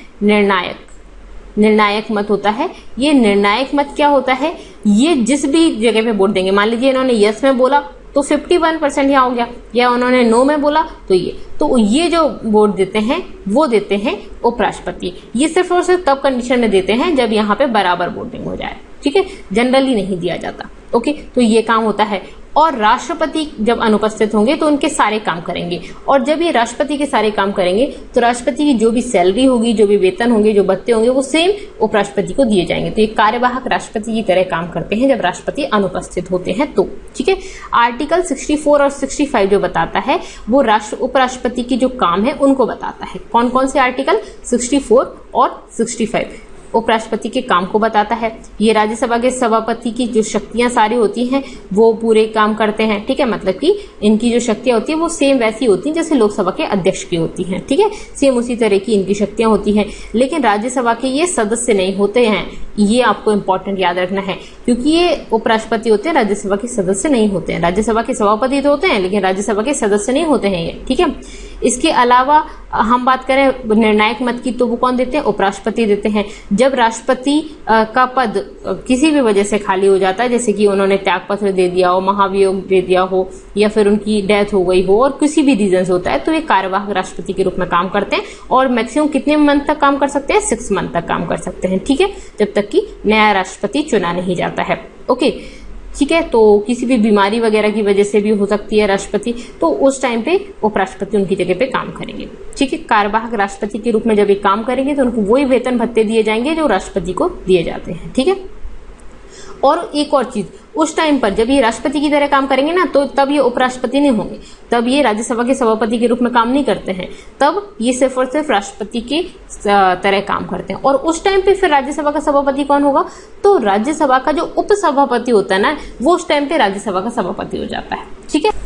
निर्णायक मत होता है। ये निर्णायक मत क्या होता है, ये जिस भी जगह पे वोट देंगे, मान लीजिए इन्होंने यस में बोला तो 51% यहाँ हो गया, या उन्होंने नो में बोला तो ये जो वोट देते हैं वो देते हैं उपराष्ट्रपति। ये सिर्फ और सिर्फ तब कंडीशन में देते हैं जब यहाँ पे बराबर वोटिंग हो जाए, ठीक है, जनरली नहीं दिया जाता। ओके, तो ये काम होता है। और राष्ट्रपति जब अनुपस्थित होंगे तो उनके सारे काम करेंगे, और जब ये राष्ट्रपति के सारे काम करेंगे तो राष्ट्रपति की जो भी सैलरी होगी, जो भी वेतन होंगे, जो भत्ते होंगे, वो सेम उपराष्ट्रपति को दिए जाएंगे। तो ये कार्यवाहक राष्ट्रपति की तरह काम करते हैं जब राष्ट्रपति अनुपस्थित होते हैं तो, ठीक है। आर्टिकल 64 और 65 जो बताता है वो उपराष्ट्रपति की जो काम है उनको बताता है। कौन कौन से आर्टिकल, 64 और 65 उपराष्ट्रपति के काम को बताता है। ये राज्यसभा के सभापति की जो शक्तियां सारी होती हैं वो पूरे काम करते हैं, ठीक है, मतलब कि इनकी जो शक्तियां होती है वो सेम वैसी होती हैं जैसे लोकसभा के अध्यक्ष की होती हैं, ठीक है, सेम उसी तरह की इनकी शक्तियां होती हैं। लेकिन राज्यसभा के ये सदस्य नहीं होते हैं, ये आपको इंपॉर्टेंट याद रखना है, क्योंकि ये उपराष्ट्रपति होते हैं, राज्यसभा के सदस्य नहीं होते हैं। राज्यसभा के सभापति तो होते हैं लेकिन राज्यसभा के सदस्य नहीं होते हैं ये, ठीक है। इसके अलावा हम बात करें निर्णायक मत की तो वो कौन देते हैं, उपराष्ट्रपति देते हैं। जब राष्ट्रपति का पद किसी भी वजह से खाली हो जाता है, जैसे कि उन्होंने त्यागपत्र दे दिया हो, महाभियोग दे दिया हो, या फिर उनकी डेथ हो गई हो, और किसी भी रीजन से होता है, तो ये कार्यवाहक राष्ट्रपति के रूप में काम करते हैं। और मैक्सिमम कितने मंथ तक काम कर सकते हैं, 6 मंथ तक काम कर सकते हैं, ठीक है, जब तक कि नया राष्ट्रपति चुना नहीं जाता है। ओके, ठीक है। तो किसी भी बीमारी वगैरह की वजह से भी हो सकती है राष्ट्रपति, तो उस टाइम पे उपराष्ट्रपति उनकी जगह पे काम करेंगे, ठीक है। कार्यवाहक राष्ट्रपति के रूप में जब ये काम करेंगे तो उनको वही वेतन भत्ते दिए जाएंगे जो राष्ट्रपति को दिए जाते हैं, ठीक है। और एक और चीज, उस टाइम पर जब ये राष्ट्रपति की तरह काम करेंगे ना, तो तब ये उपराष्ट्रपति नहीं होंगे, तब ये राज्यसभा के सभापति के रूप में काम नहीं करते हैं, तब ये सिर्फ और सिर्फ राष्ट्रपति के तरह काम करते हैं। और उस टाइम पे फिर राज्यसभा का सभापति कौन होगा, तो राज्यसभा का जो उपसभापति होता है ना, वो उस टाइम पे राज्यसभा का सभापति हो जाता है, ठीक है।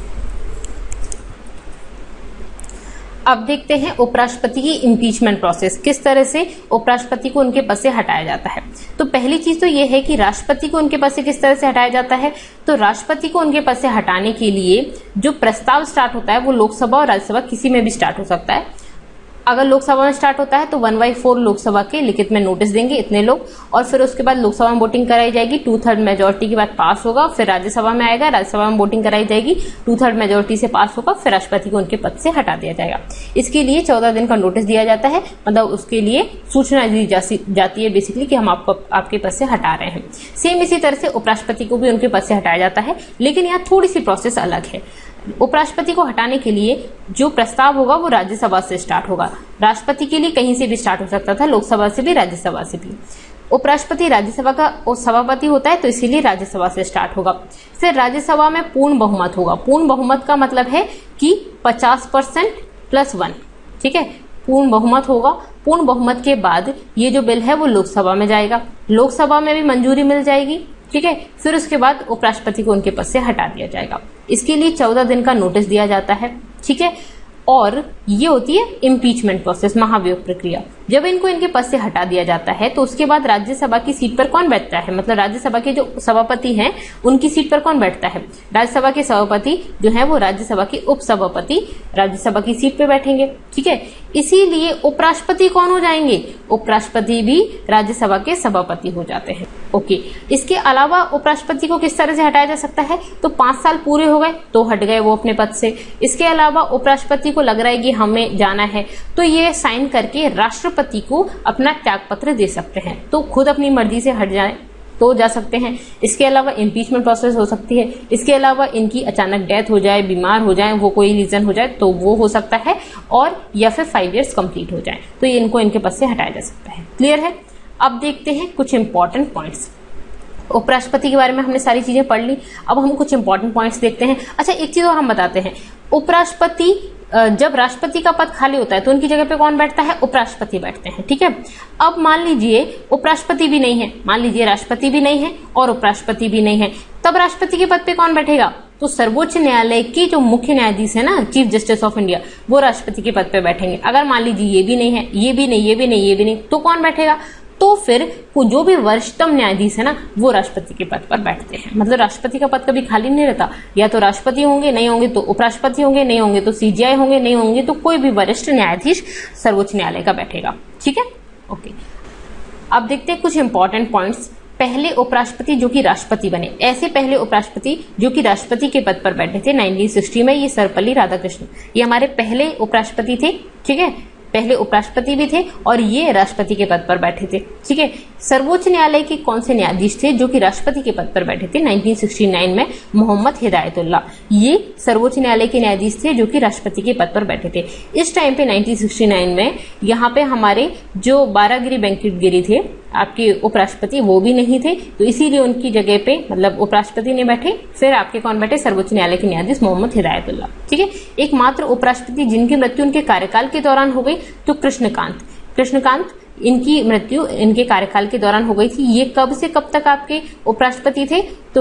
अब देखते हैं उपराष्ट्रपति की इम्पीचमेंट प्रोसेस, किस तरह से उपराष्ट्रपति को उनके पद से हटाया जाता है। तो पहली चीज तो यह है कि राष्ट्रपति को उनके पद से किस तरह से हटाया जाता है। तो राष्ट्रपति को उनके पद से हटाने के लिए जो प्रस्ताव स्टार्ट होता है वो लोकसभा और राज्यसभा किसी में भी स्टार्ट हो सकता है। अगर लोकसभा में स्टार्ट होता है तो 1/4 लोकसभा के लिखित में नोटिस देंगे इतने लोग, और फिर उसके बाद लोकसभा में वोटिंग कराई जाएगी, 2/3 मेजोरिटी के बाद पास होगा, फिर राज्यसभा में आएगा, राज्यसभा में वोटिंग कराई जाएगी, 2/3 मेजोरिटी से पास होगा, फिर राष्ट्रपति को उनके पद से हटा दिया जाएगा। इसके लिए 14 दिन का नोटिस दिया जाता है, मतलब उसके लिए सूचना दी जाती है बेसिकली कि हम आपको आपके पद से हटा रहे हैं। सेम इसी तरह से उपराष्ट्रपति को भी उनके पद से हटाया जाता है, लेकिन यहाँ थोड़ी सी प्रोसेस अलग है। उपराष्ट्रपति को हटाने के लिए जो प्रस्ताव होगा वो राज्यसभा से स्टार्ट होगा। राष्ट्रपति के लिए कहीं से भी स्टार्ट हो सकता था, लोकसभा से भी, राज्यसभा से भी। उपराष्ट्रपति राज्यसभा का सभापति होता है तो इसीलिए राज्यसभा से स्टार्ट होगा। फिर राज्यसभा में पूर्ण बहुमत होगा। पूर्ण बहुमत का मतलब है कि 50% + 1, ठीक है, पूर्ण बहुमत होगा। पूर्ण बहुमत के बाद ये जो बिल है वो लोकसभा में जाएगा, लोकसभा में भी मंजूरी मिल जाएगी, ठीक है। फिर उसके बाद उपराष्ट्रपति को उनके पद से हटा दिया जाएगा। इसके लिए 14 दिन का नोटिस दिया जाता है, ठीक है। और ये होती है इम्पीचमेंट प्रोसेस, महाभियोग प्रक्रिया। जब इनको इनके पद से हटा दिया जाता है तो उसके बाद राज्यसभा की सीट पर कौन बैठता है, मतलब राज्यसभा के जो सभापति हैं उनकी सीट पर कौन बैठता है। राज्यसभा के सभापति जो है वो राज्यसभा के उपसभापति राज्यसभा की सीट पे बैठेंगे, ठीक है। इसीलिए उपराष्ट्रपति कौन हो जाएंगे, उपराष्ट्रपति भी राज्यसभा के सभापति हो जाते हैं। ओके, इसके अलावा उपराष्ट्रपति को किस तरह से हटाया जा सकता है, तो 5 साल पूरे हो गए तो हट गए वो अपने पद से। इसके अलावा उपराष्ट्रपति को लग रहा है कि हमें जाना है तो ये साइन करके राष्ट्रपति को अपना त्यागपत्र दे सकते हैं, तो खुद अपनी मर्जी से हट जाए, तो जा सकते हैं। इसके अलावा इम्पीचमेंट प्रोसेस हो सकती है। इसके अलावा इनकी अचानक डेथ हो जाए, बीमार हो जाए, वो कोई रीजन हो जाए तो वो हो सकता है, और या फिर 5 ईयर्स कंप्लीट हो जाए तो ये इनको इनके पद से हटाया जा सकता है। क्लियर है। अब देखते हैं कुछ इंपॉर्टेंट पॉइंट्स। उपराष्ट्रपति के बारे में हमने सारी चीजें पढ़ ली, अब हम कुछ इंपॉर्टेंट पॉइंट्स देखते हैं। अच्छा, एक चीज और हम बताते हैं, उपराष्ट्रपति जब राष्ट्रपति का पद खाली होता है तो उनकी जगह पे कौन बैठता है? उपराष्ट्रपति बैठते हैं। ठीक है। अब मान लीजिए उपराष्ट्रपति भी नहीं है, मान लीजिए राष्ट्रपति भी नहीं है और उपराष्ट्रपति भी नहीं है, तब राष्ट्रपति के पद पे कौन बैठेगा? तो सर्वोच्च न्यायालय के जो मुख्य न्यायाधीश है ना, चीफ जस्टिस ऑफ इंडिया, वो राष्ट्रपति के पद पे बैठेंगे। अगर मान लीजिए ये भी नहीं है, ये भी नहीं, ये भी नहीं, ये भी नहीं, तो कौन बैठेगा? तो फिर जो भी वरिष्ठतम न्यायाधीश है ना, वो राष्ट्रपति के पद पर बैठते हैं। मतलब राष्ट्रपति का पद कभी खाली नहीं रहता, या तो राष्ट्रपति होंगे, नहीं होंगे तो उपराष्ट्रपति होंगे, नहीं होंगे तो सीजीआई होंगे, नहीं होंगे तो कोई भी वरिष्ठ न्यायाधीश सर्वोच्च न्यायालय का बैठेगा। ठीक है, ओके। अब देखते हैं कुछ इंपॉर्टेंट पॉइंट्स। पहले उपराष्ट्रपति जो कि राष्ट्रपति बने, ऐसे पहले उपराष्ट्रपति जो कि राष्ट्रपति के पद पर बैठे थे 1960 में, ये सर्वपल्ली राधाकृष्णन, ये हमारे पहले उपराष्ट्रपति थे। ठीक है, पहले उपराष्ट्रपति भी थे और ये राष्ट्रपति के पद पर बैठे थे। ठीक है। सर्वोच्च न्यायालय के कौन से न्यायाधीश थे जो कि राष्ट्रपति के पद पर बैठे थे 1969 में? मोहम्मद हिदायतुल्लाह, ये सर्वोच्च न्यायालय के न्यायाधीश थे जो कि राष्ट्रपति के पद पर बैठे थे। इस टाइम पे 1969 में यहाँ पे हमारे जो बारागिरी वेंकटगिरी थे आपके उपराष्ट्रपति, वो भी नहीं थे, तो इसीलिए उनकी जगह पे मतलब उपराष्ट्रपति ने बैठे, फिर आपके कौन बैठे? सर्वोच्च न्यायालय के न्यायाधीश मोहम्मद हिदायतुल्लाह। ठीक है। एकमात्र उपराष्ट्रपति जिनकी मृत्यु उनके कार्यकाल के दौरान हो गई तो कृष्णकांत, इनकी मृत्यु इनके कार्यकाल के दौरान हो गई थी। ये कब से कब तक आपके उपराष्ट्रपति थे? तो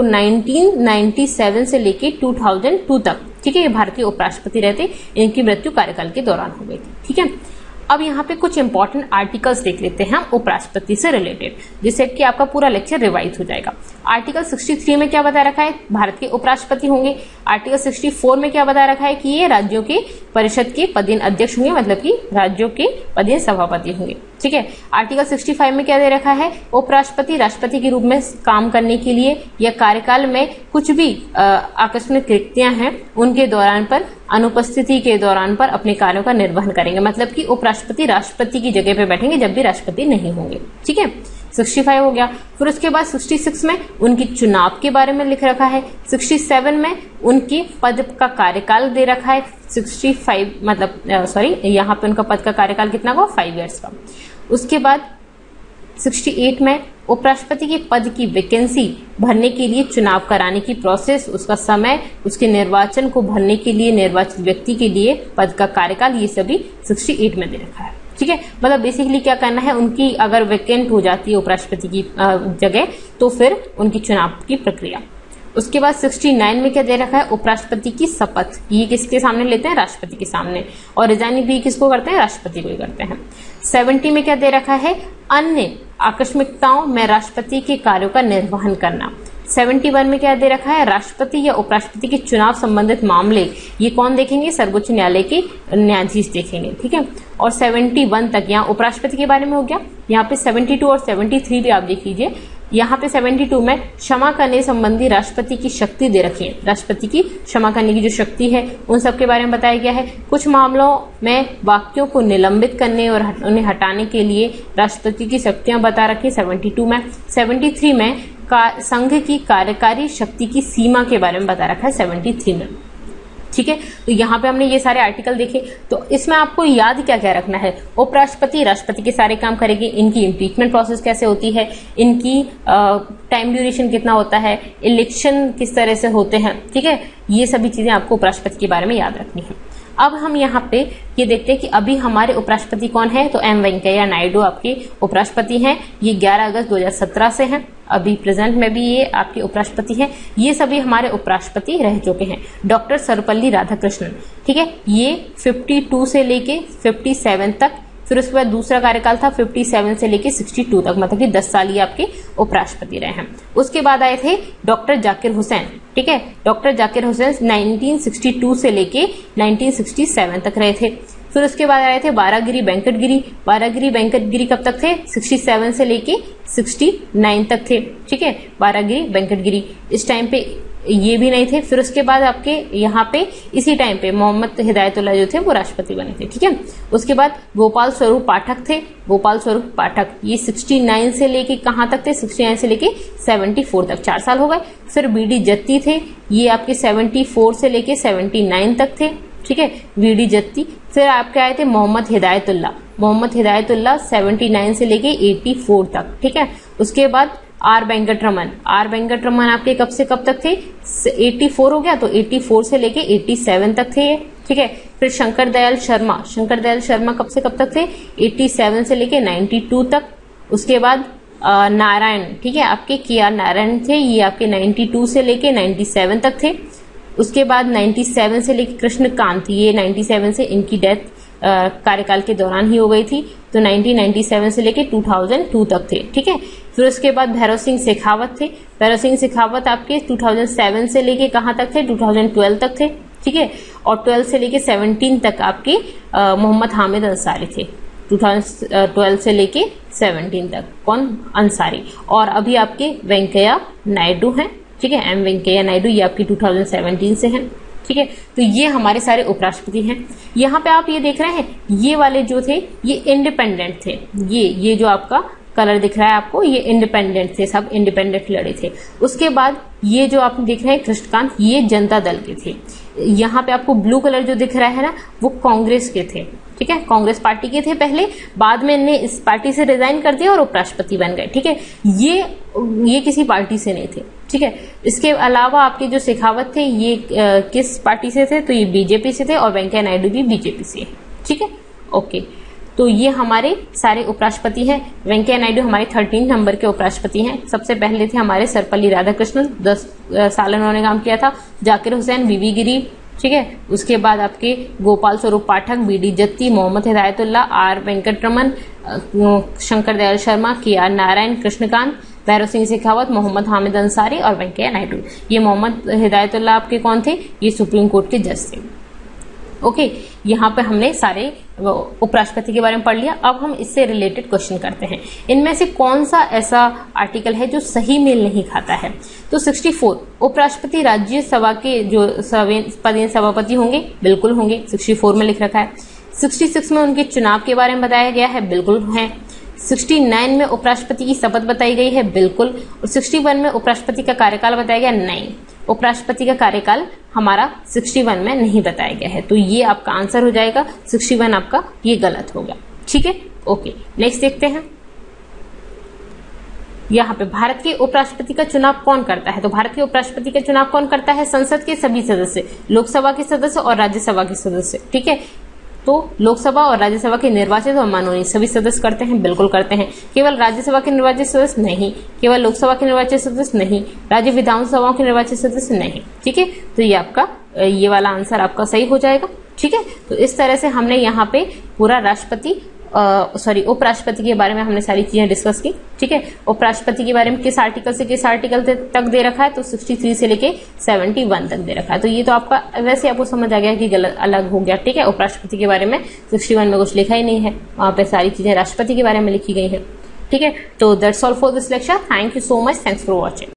1997 से लेके 2002 तक। ठीक है, ये भारतीय उपराष्ट्रपति रहते, इनकी मृत्यु कार्यकाल के दौरान हो गई थी। ठीक है। अब यहाँ पे कुछ इंपॉर्टेंट आर्टिकल्स देख लेते हैं हम उपराष्ट्रपति से रिलेटेड, जिससे कि आपका पूरा लेक्चर रिवाइज हो जाएगा। आर्टिकल 63 में क्या बता रखा है? भारत के उपराष्ट्रपति होंगे। आर्टिकल 64 में क्या बता रखा है? कि ये राज्यों के परिषद के पदेन अध्यक्ष होंगे, मतलब कि राज्यों के पदेन सभापति होंगे। ठीक है। आर्टिकल 65 में क्या दे रखा है? उपराष्ट्रपति राष्ट्रपति के रूप में काम करने के लिए या कार्यकाल में कुछ भी आकस्मिक रिक्तियां हैं उनके दौरान पर, अनुपस्थिति के दौरान पर अपने कार्यों का निर्वहन करेंगे। मतलब कि उपराष्ट्रपति राष्ट्रपति की जगह पे बैठेंगे जब भी राष्ट्रपति नहीं होंगे। ठीक है, 65 हो गया। फिर उसके बाद 66 में उनकी चुनाव के बारे में लिख रखा है। 67 में उनके पद का कार्यकाल दे रखा है। 65 मतलब यहाँ पे उनका पद का कार्यकाल कितना हुआ? 5 ईयर्स का। उसके बाद 68 में उपराष्ट्रपति के पद की वैकेंसी भरने के लिए चुनाव कराने की प्रोसेस, उसका समय, उसके निर्वाचन को भरने के लिए निर्वाचित व्यक्ति के लिए पद का कार्यकाल, ये सभी 68 में दे रखा है। ठीक है। मतलब बेसिकली क्या करना है, उनकी अगर वैकेंट हो जाती है उपराष्ट्रपति की जगह तो फिर उनकी चुनाव की प्रक्रिया। उसके बाद 69 में क्या दे रखा है? उपराष्ट्रपति की शपथ, ये किसके सामने लेते हैं? राष्ट्रपति के सामने। और रिजाइन भी किसको करते हैं? राष्ट्रपति को ही करते हैं। 70 में क्या दे रखा है? अन्य आकस्मिकताओं में राष्ट्रपति के कार्यों का निर्वहन करना। 71 में क्या दे रखा है? राष्ट्रपति या उपराष्ट्रपति के चुनाव संबंधित मामले, ये कौन देखेंगे? सर्वोच्च न्यायालय के न्यायाधीश देखेंगे। ठीक है। और 71 तक यहाँ उपराष्ट्रपति के बारे में हो गया। यहाँ पे 72 और 73 भी आप देख लीजिए। यहाँ पे 72 में क्षमा करने संबंधी राष्ट्रपति की शक्ति दे रखी है। राष्ट्रपति की क्षमा करने की जो शक्ति है उन सब के बारे में बताया गया है। कुछ मामलों में वाक्यों को निलंबित करने और उन्हें हटाने के लिए राष्ट्रपति की शक्तियां बता रखी 72 में। 73 में संघ की कार्यकारी शक्ति की सीमा के बारे में बता रखा है 73 में। ठीक है। तो यहाँ पे हमने ये सारे आर्टिकल देखे। तो इसमें आपको याद क्या क्या रखना है? उपराष्ट्रपति राष्ट्रपति के सारे काम करेंगे, इनकी इम्पीचमेंट प्रोसेस कैसे होती है, इनकी टाइम ड्यूरेशन कितना होता है, इलेक्शन किस तरह से होते हैं। ठीक है, ये सभी चीजें आपको उपराष्ट्रपति के बारे में याद रखनी है। अब हम यहाँ पे ये देखते हैं कि अभी हमारे उपराष्ट्रपति कौन है, तो एम वेंकैया नायडू आपके उपराष्ट्रपति हैं। ये 11 अगस्त 2017 से हैं। अभी प्रेजेंट में भी ये आपके उपराष्ट्रपति हैं। ये सभी हमारे उपराष्ट्रपति रह चुके हैं। डॉक्टर सर्वपल्ली राधाकृष्णन, ठीक है, ये 52 से लेके 57 तक, फिर उसके बाद दूसरा कार्यकाल था 57 से लेके 62 तक, मतलब कि 10 साल ये आपके उपराष्ट्रपति रहे हैं। उसके बाद आए थे डॉक्टर जाकिर हुसैन। ठीक है, डॉक्टर जाकिर हुसैन 1962 से लेके 1967 तक रहे थे। फिर उसके बाद आए थे बारागिरी वेंकटगिरी। बारागिरी वेंकटगिरी कब तक थे? 67 से लेके 69 तक थे। ठीक है, बारागिरी वेंकटगिरी। इस टाइम पे ये भी नहीं थे। फिर उसके बाद आपके यहाँ पे इसी टाइम पे मोहम्मद हिदायतुल्लाह जो थे वो राष्ट्रपति बने थे, ठीक है। उसके बाद गोपाल स्वरूप पाठक थे। गोपाल स्वरूप पाठक ये 69 से लेके कहाँ तक थे, 69 से लेके 74 तक, 4 साल हो गए। फिर बीडी जत्ती थे, ये आपके 74 से लेके 79 तक थे, ठीक है, बीडी जत्ती। फिर आपके आए थे मोहम्मद हिदायतुल्लाह, मोहम्मद हिदायतुल्लाह 79 से लेके 84 तक, ठीक है। उसके बाद आर वेंकटरमन, आर वेंकटरमन आपके कब से कब तक थे, 84 हो गया तो 84 से लेके 87 तक थे ये, ठीक है। फिर शंकर दयाल शर्मा, शंकर दयाल शर्मा कब से कब तक थे, 87 से लेके 92 तक। उसके बाद नारायण, ठीक है, आपके के.आर. नारायण थे, ये आपके 92 से लेके 97 तक थे। उसके बाद 97 से लेके कृष्णकांत, ये 97 से इनकी डेथ कार्यकाल के दौरान ही हो गई थी, तो 1997 से लेके 2002 तक थे, ठीक है। फिर उसके बाद भैरव सिंह शेखावत थे, भैरव सिंह शेखावत आपके 2007 से लेके कहाँ तक थे, 2012 तक थे, ठीक है। और 12 से लेके 17 तक आपके मोहम्मद हामिद अंसारी थे, 2012 से लेके 17 तक, कौन, अंसारी। और अभी आपके वेंकैया नायडू हैं, ठीक है, एम वेंकैया नायडू, ये आपकी 2017 से हैं, ठीक है। तो ये हमारे सारे उपराष्ट्रपति हैं। यहाँ पे आप ये देख रहे हैं, ये वाले जो थे ये इंडिपेंडेंट थे, ये जो आपका कलर दिख रहा है आपको, ये इंडिपेंडेंट थे, सब इंडिपेंडेंट लड़े थे। उसके बाद ये जो आप देख रहे हैं कृष्णकांत, ये जनता दल के थे। यहाँ पे आपको ब्लू कलर जो दिख रहा है ना, वो कांग्रेस के थे, ठीक है, कांग्रेस पार्टी के थे पहले, बाद में इन्हें इस पार्टी से रिजाइन कर दिया और उपराष्ट्रपति बन गए, ठीक है। ये किसी पार्टी से नहीं थे, ठीक है। इसके अलावा आपके जो शेखावत थे ये किस पार्टी से थे, तो ये बीजेपी से थे, और वेंकैया नायडू भी बीजेपी से है, ठीक है, ओके। तो ये हमारे सारे उपराष्ट्रपति हैं। वेंकैया नायडू हमारे 13 नंबर के उपराष्ट्रपति हैं। सबसे पहले थे हमारे सर्वपल्ली राधाकृष्णन, 10 साल उन्होंने काम किया था। जाकिर हुसैन, वीवी गिरी, ठीक है। उसके बाद आपके Gopal Swarup Pathak, B D Jatti, Mohammad Hidayatullah, R Venkataraman, Shankar Dayal Sharma, K R. Narayan, Krishnakant, Bhairon Singh Shekhawat, Mohammad Hamid Ansari और वेंकैया नायडू। ये मोहम्मद हिदायतुल्लाह आपके कौन थे, ये सुप्रीम कोर्ट के जज थे, ओके। यहाँ पे हमने सारे उपराष्ट्रपति के बारे में पढ़ लिया। अब हम इससे रिलेटेड क्वेश्चन करते हैं, इनमें से कौन सा ऐसा आर्टिकल है जो सही मेल नहीं खाता है। तो 64 उपराष्ट्रपति राज्यसभा के जो पदेन सभापति होंगे, बिल्कुल होंगे, 64 में लिख रखा है। 66 में उनके चुनाव के बारे में बताया गया है, बिल्कुल है। 69 में उपराष्ट्रपति की शपथ बताई गई है, बिल्कुल। और 61 में उपराष्ट्रपति का कार्यकाल बताया गया, नहीं, उपराष्ट्रपति का कार्यकाल हमारा 61 में नहीं बताया गया है, तो ये आपका आंसर हो जाएगा 61, आपका ये गलत हो गया, ठीक है, ओके। नेक्स्ट देखते हैं, यहाँ पे भारत के उपराष्ट्रपति का चुनाव कौन करता है। तो भारत के उपराष्ट्रपति का चुनाव कौन करता है, संसद के सभी सदस्य, लोकसभा के सदस्य और राज्यसभा के सदस्य, ठीक है। तो लोकसभा और राज्यसभा के निर्वाचित और मनोनीत सभी सदस्य करते हैं, बिल्कुल करते हैं। केवल राज्यसभा के निर्वाचित सदस्य नहीं, केवल लोकसभा के निर्वाचित सदस्य नहीं, राज्य विधानसभाओं के निर्वाचित सदस्य नहीं, ठीक है। तो ये आपका ये वाला आंसर आपका सही हो जाएगा, ठीक है। तो इस तरह से हमने यहाँ पे पूरा राष्ट्रपति उपराष्ट्रपति के बारे में हमने सारी चीजें डिस्कस की, ठीक है। उपराष्ट्रपति के बारे में किस आर्टिकल से किस आर्टिकल तक दे रखा है, तो 63 से लेके 71 तक दे रखा है। तो ये तो आपका वैसे आपको समझ आ गया कि गलत अलग हो गया, ठीक है। उपराष्ट्रपति के बारे में 61 में कुछ लिखा ही नहीं है, वहां पे सारी चीजें राष्ट्रपति के बारे में लिखी गई है, ठीक है। तो that's all for this lecture, thank you so much, thanks for watching.